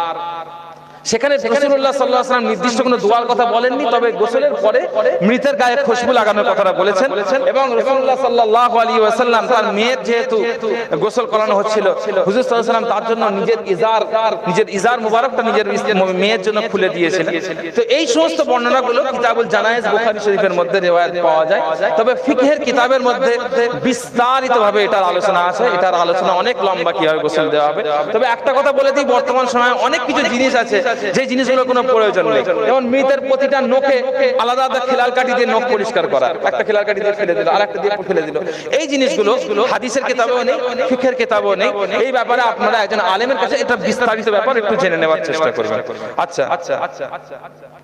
সেখানে রাসূলুল্লাহ সাল্লাল্লাহু আলাইহি ওয়াসাল্লাম নির্দিষ্ট কোনো দোয়ার কথা বলেননি, তবে গোসলের পরে মৃতের গায়ে খুশবু লাগানোর কথাটা বলেছেন। এবং রাসূলুল্লাহ সাল্লাল্লাহু আলাইহি ওয়াসাল্লাম তার মেয়ের যেহেতু গোসল করানো হচ্ছিল, হুজুর সাল্লাল্লাহু আলাইহি ওয়াসাল্লাম তার জন্য নিজের ইজার নিজের ইজার মুবারকটা নিজের মেয়ের জন্য খুলে দিয়েছিলেন। তো এই সমস্ত বর্ণনাগুলো কিতাবুল জানায়েজ বুখারী শরীফের মধ্যে রিওয়ায়াত পাওয়া যায়। তবে ফিকহের কিতাবের মধ্যে বিস্তারিতভাবে এটার আলোচনা আছে, এটার আলোচনা অনেক লম্বা, কিভাবে গোসল দেওয়া হবে। তবে একটা কথা বলে দিই, বর্তমান সময়ে অনেক কিছু জিনিস আছে যে জিনিসগুলোর কোনো প্রয়োজন নেই। যেমন মৃতের প্রতিটা নখে আলাদা আলাদা খিলাল কাঠি দিয়ে নখ পরিষ্কার করা, একটা খিলাল কাঠি দিয়ে ফেলে দিল, আরেকটা দিয়ে ফেলে দিল। এই জিনিসগুলো হাদিসের কিতাবেও নেই, ফিকহের কিতাবেও নেই। এই ব্যাপারে আপনারা একজন আলেমের কাছে এটা বিস্তারিত ব্যাপার একটু জেনে নেওয়ার চেষ্টা করবেন। আচ্ছা আচ্ছা আচ্ছা আচ্ছা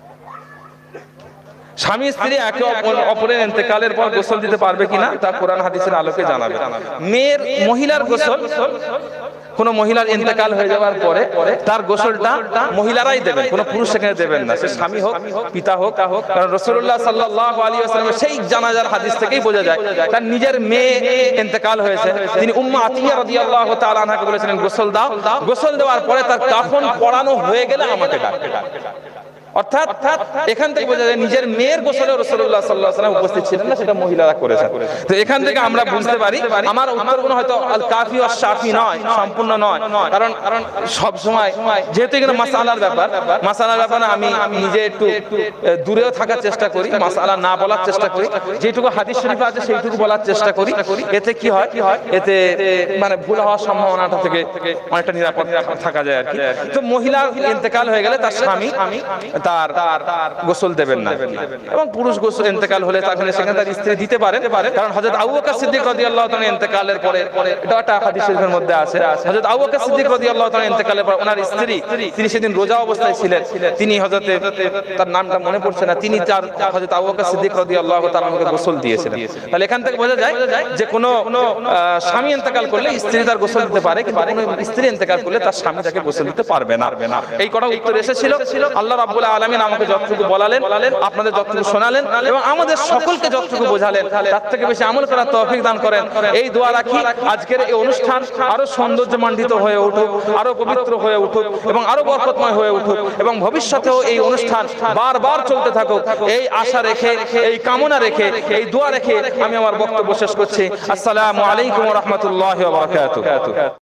স্বামী স্ত্রী একে অপরের ইন্তেকালের পর গোসল দিতে পারবে কিনা তা কোরআন হাদিসের আলোকে জানাবে। মেয়ের মহিলার গোসল, কোন মহিলার ইন্তেকাল হয়ে যাওয়ার পরে তার গোসলটা মহিলারাই দেবেন, কোন পুরুষ সেখানে দেবেন না, সে স্বামী হোক পিতা হোক। কারণ রাসূলুল্লাহ সাল্লাল্লাহু আলাইহি ওয়াসাল্লামের সেই জানাজার হাদিস থেকেই বোঝা যায় তার নিজের মেয়ে ইন্তেকাল হয়েছে। তিনি উম্মে আতিয়া রাদিয়াল্লাহু তাআলা আনহাকে বলেছিলেন, গোসল দাও, গোসল দেওয়ার পরে তার কাফন পরানো হয়ে গেলে আমাকে ডাকবে। অর্থাৎ এখান থেকে বোঝা যায় নিজের মেয়ের গোসলে রাসূলুল্লাহ সাল্লাল্লাহু আলাইহি ওয়াসাল্লাম উপস্থিত ছিলেন না, সেটা মহিলারা করেছে। তো এখান থেকে আমরা বুঝতে পারি, আমার উত্তরগুলো হয়তো আল কাফি ওয়াস শাফি নয়, সম্পূর্ণ নয়, কারণ কারণ সব সময় যেহেতু এখানে মাসআলার ব্যাপার, মাসআলার ব্যাপারে আমি নিজে একটু দূরেও থাকার চেষ্টা করি, মাসআলা না বলার চেষ্টা করি, যেটুকু হাদিস শরীফে আছে সেইটুকু বলার চেষ্টা করি। এতে কি হয়, এতে মানে ভুল হওয়ার সম্ভাবনাটা থেকে অনেকটা নিরাপদ থাকা যায় আর কি। তো মহিলা ইন্তেকাল হয়ে গেলে তার স্বামী তার গোসল দেবেন না। এবং পুরুষ গোসল ইন্তেকাল হলে তাহলে সেখানে তার স্ত্রী দিতে পারেন, কারণ হযরত আবু বকর সিদ্দিক রাদিয়াল্লাহু তাআলা ইন্তেকালের পরে এটা একটা হাদিস শরীফের মধ্যে আছে, হযরত আবু বকর সিদ্দিক রাদিয়াল্লাহু তাআলা ইন্তেকালের পর ওনার স্ত্রী, তিনি সেদিন রোজা অবস্থায় ছিলেন, তিনি হযরত তার নামটা মনে পড়ছে না, তিনি তার হযরত আবু বকর সিদ্দিক রাদিয়াল্লাহু তাআলা আমাকে গোসল দিয়েছিলেন। তাহলে এখান থেকে বোঝা যায় যে কোনো স্বামী ইন্তেকাল করলে স্ত্রী তার গোসল দিতে পারে, কিন্তু কোনো স্ত্রী ইন্তেকাল করলে তার স্বামী তাকে গোসল দিতে পারবে না। এই কটা উত্তর এসেছিল। আল্লাহ রাব্বুল আলামিন আমাকে যতটুকু বলালেন, আপনাদের যতটুকু শোনালেন এবং আমাদের সকলকে যতটুকু বোঝালেন, তার থেকে বেশি আমল করার তৌফিক দান করেন। এই দোয়া রাখি আজকের এই অনুষ্ঠান আরো সৌন্দর্যমণ্ডিত হয়ে উঠুক, আরো পবিত্র হয়ে উঠুক এবং আরো বরকতময় হয়ে উঠুক এবং ভবিষ্যতেও এই অনুষ্ঠান বারবার চলতে থাকুক, এই আশা রেখে, এই কামনা রেখে, এই দোয়া রেখে আমি আমার বক্তব্য শেষ করছি। আসসালামু আলাইকুম ওয়া রাহমাতুল্লাহি ওয়া বারাকাতুহু।